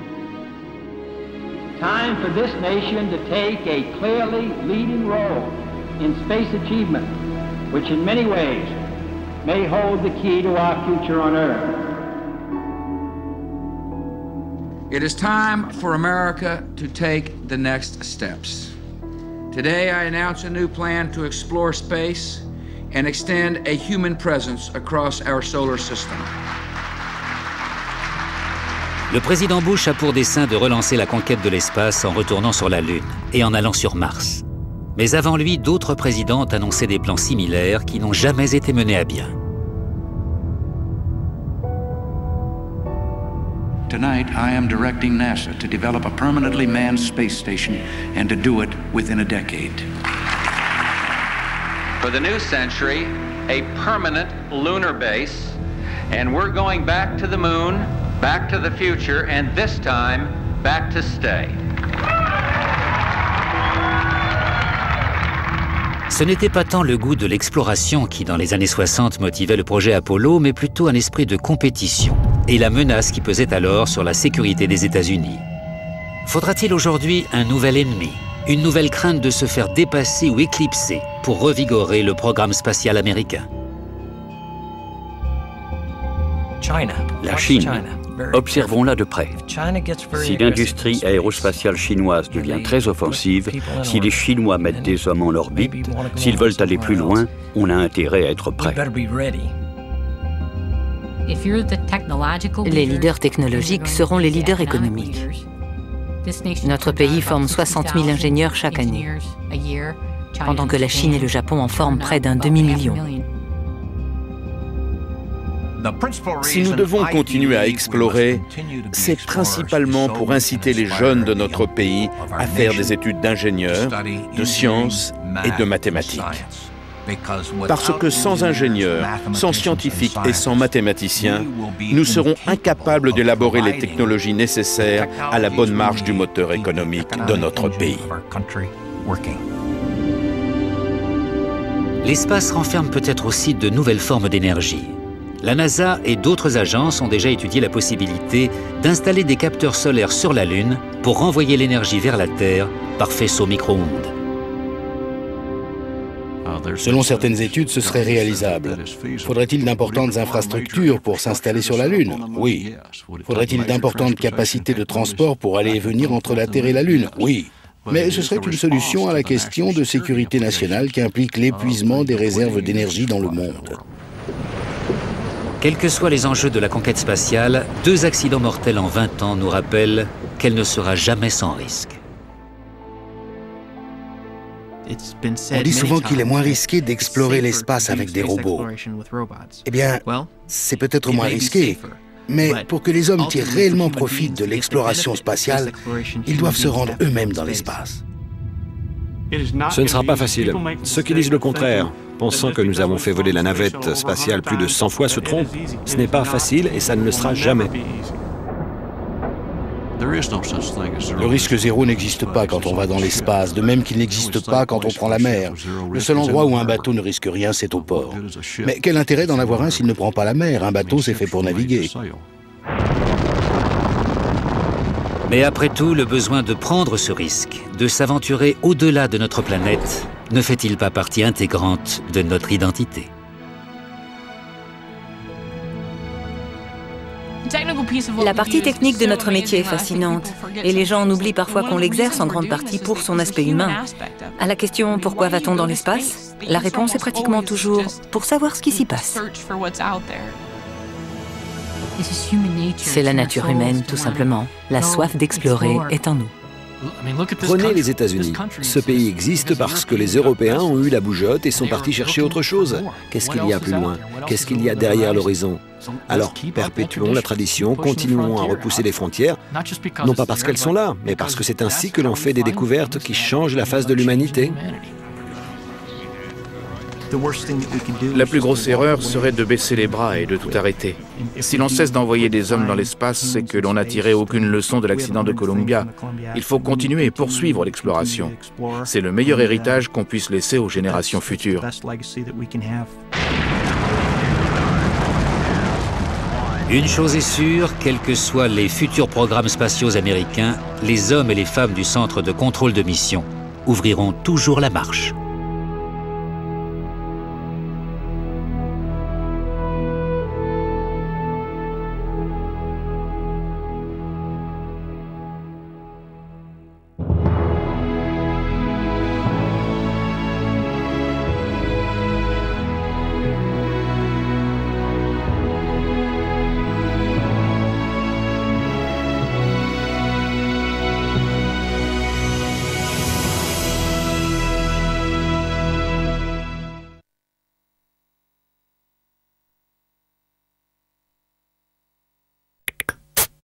Time for this nation to take a clearly leading role in space achievement, which in many ways may hold the key to our future on Earth. It is time for America to take the next steps. Today I announce a new plan to explore space and extend a human presence across our solar system. Le président Bush a pour dessein de relancer la conquête de l'espace en retournant sur la Lune et en allant sur Mars. Mais avant lui, d'autres présidents ont annoncé des plans similaires qui n'ont jamais été menés à bien. Tonight, I am directing NASA to develop a permanently manned space station and to do it within a decade. For the new century, a permanent lunar base, and we're going back to the moon, back to the future, and this time, back to stay. Ce n'était pas tant le goût de l'exploration qui, dans les années soixante, motivait le projet Apollo, mais plutôt un esprit de compétition et la menace qui pesait alors sur la sécurité des États-Unis. Faudra-t-il aujourd'hui un nouvel ennemi, une nouvelle crainte de se faire dépasser ou éclipser pour revigorer le programme spatial américain? La Chine. Observons-la de près. Si l'industrie aérospatiale chinoise devient très offensive, si les Chinois mettent des hommes en orbite, s'ils veulent aller plus loin, on a intérêt à être prêt. Les leaders technologiques seront les leaders économiques. Notre pays forme soixante mille ingénieurs chaque année, pendant que la Chine et le Japon en forment près d'un demi-million. Si nous devons continuer à explorer, c'est principalement pour inciter les jeunes de notre pays à faire des études d'ingénieurs, de sciences et de mathématiques. Parce que sans ingénieurs, sans scientifiques et sans mathématiciens, nous serons incapables d'élaborer les technologies nécessaires à la bonne marche du moteur économique de notre pays. L'espace renferme peut-être aussi de nouvelles formes d'énergie. La NASA et d'autres agences ont déjà étudié la possibilité d'installer des capteurs solaires sur la Lune pour renvoyer l'énergie vers la Terre par faisceau micro-ondes. Selon certaines études, ce serait réalisable. Faudrait-il d'importantes infrastructures pour s'installer sur la Lune? Oui. Faudrait-il d'importantes capacités de transport pour aller et venir entre la Terre et la Lune? Oui. Mais ce serait une solution à la question de sécurité nationale qui implique l'épuisement des réserves d'énergie dans le monde. Quels que soient les enjeux de la conquête spatiale, deux accidents mortels en vingt ans nous rappellent qu'elle ne sera jamais sans risque. On dit souvent qu'il est moins risqué d'explorer l'espace avec des robots. Eh bien, c'est peut-être moins risqué, mais pour que les hommes tirent réellement profit de l'exploration spatiale, ils doivent se rendre eux-mêmes dans l'espace. Ce ne sera pas facile. Ceux qui disent le contraire, pensant que nous avons fait voler la navette spatiale plus de cent fois, se trompent. Ce n'est pas facile et ça ne le sera jamais. Le risque zéro n'existe pas quand on va dans l'espace, de même qu'il n'existe pas quand on prend la mer. Le seul endroit où un bateau ne risque rien, c'est au port. Mais quel intérêt d'en avoir un s'il ne prend pas la mer? Un bateau, c'est fait pour naviguer. Mais après tout, le besoin de prendre ce risque, de s'aventurer au-delà de notre planète, ne fait-il pas partie intégrante de notre identité? La partie technique de notre métier est fascinante, et les gens en oublient parfois qu'on l'exerce en grande partie pour son aspect humain. À la question « Pourquoi va-t-on dans l'espace ?», la réponse est pratiquement toujours « Pour savoir ce qui s'y passe ». C'est la nature humaine, tout simplement. La soif d'explorer est en nous. Prenez les États-Unis. Ce pays existe parce que les Européens ont eu la bougeotte et sont partis chercher autre chose. Qu'est-ce qu'il y a plus loin? Qu'est-ce qu'il y a derrière l'horizon? Alors, perpétuons la tradition, continuons à repousser les frontières, non pas parce qu'elles sont là, mais parce que c'est ainsi que l'on fait des découvertes qui changent la face de l'humanité. La plus grosse erreur serait de baisser les bras et de tout arrêter. Si l'on cesse d'envoyer des hommes dans l'espace, c'est que l'on n'a tiré aucune leçon de l'accident de Columbia. Il faut continuer et poursuivre l'exploration. C'est le meilleur héritage qu'on puisse laisser aux générations futures. Une chose est sûre, quels que soient les futurs programmes spatiaux américains, les hommes et les femmes du Centre de contrôle de mission ouvriront toujours la marche.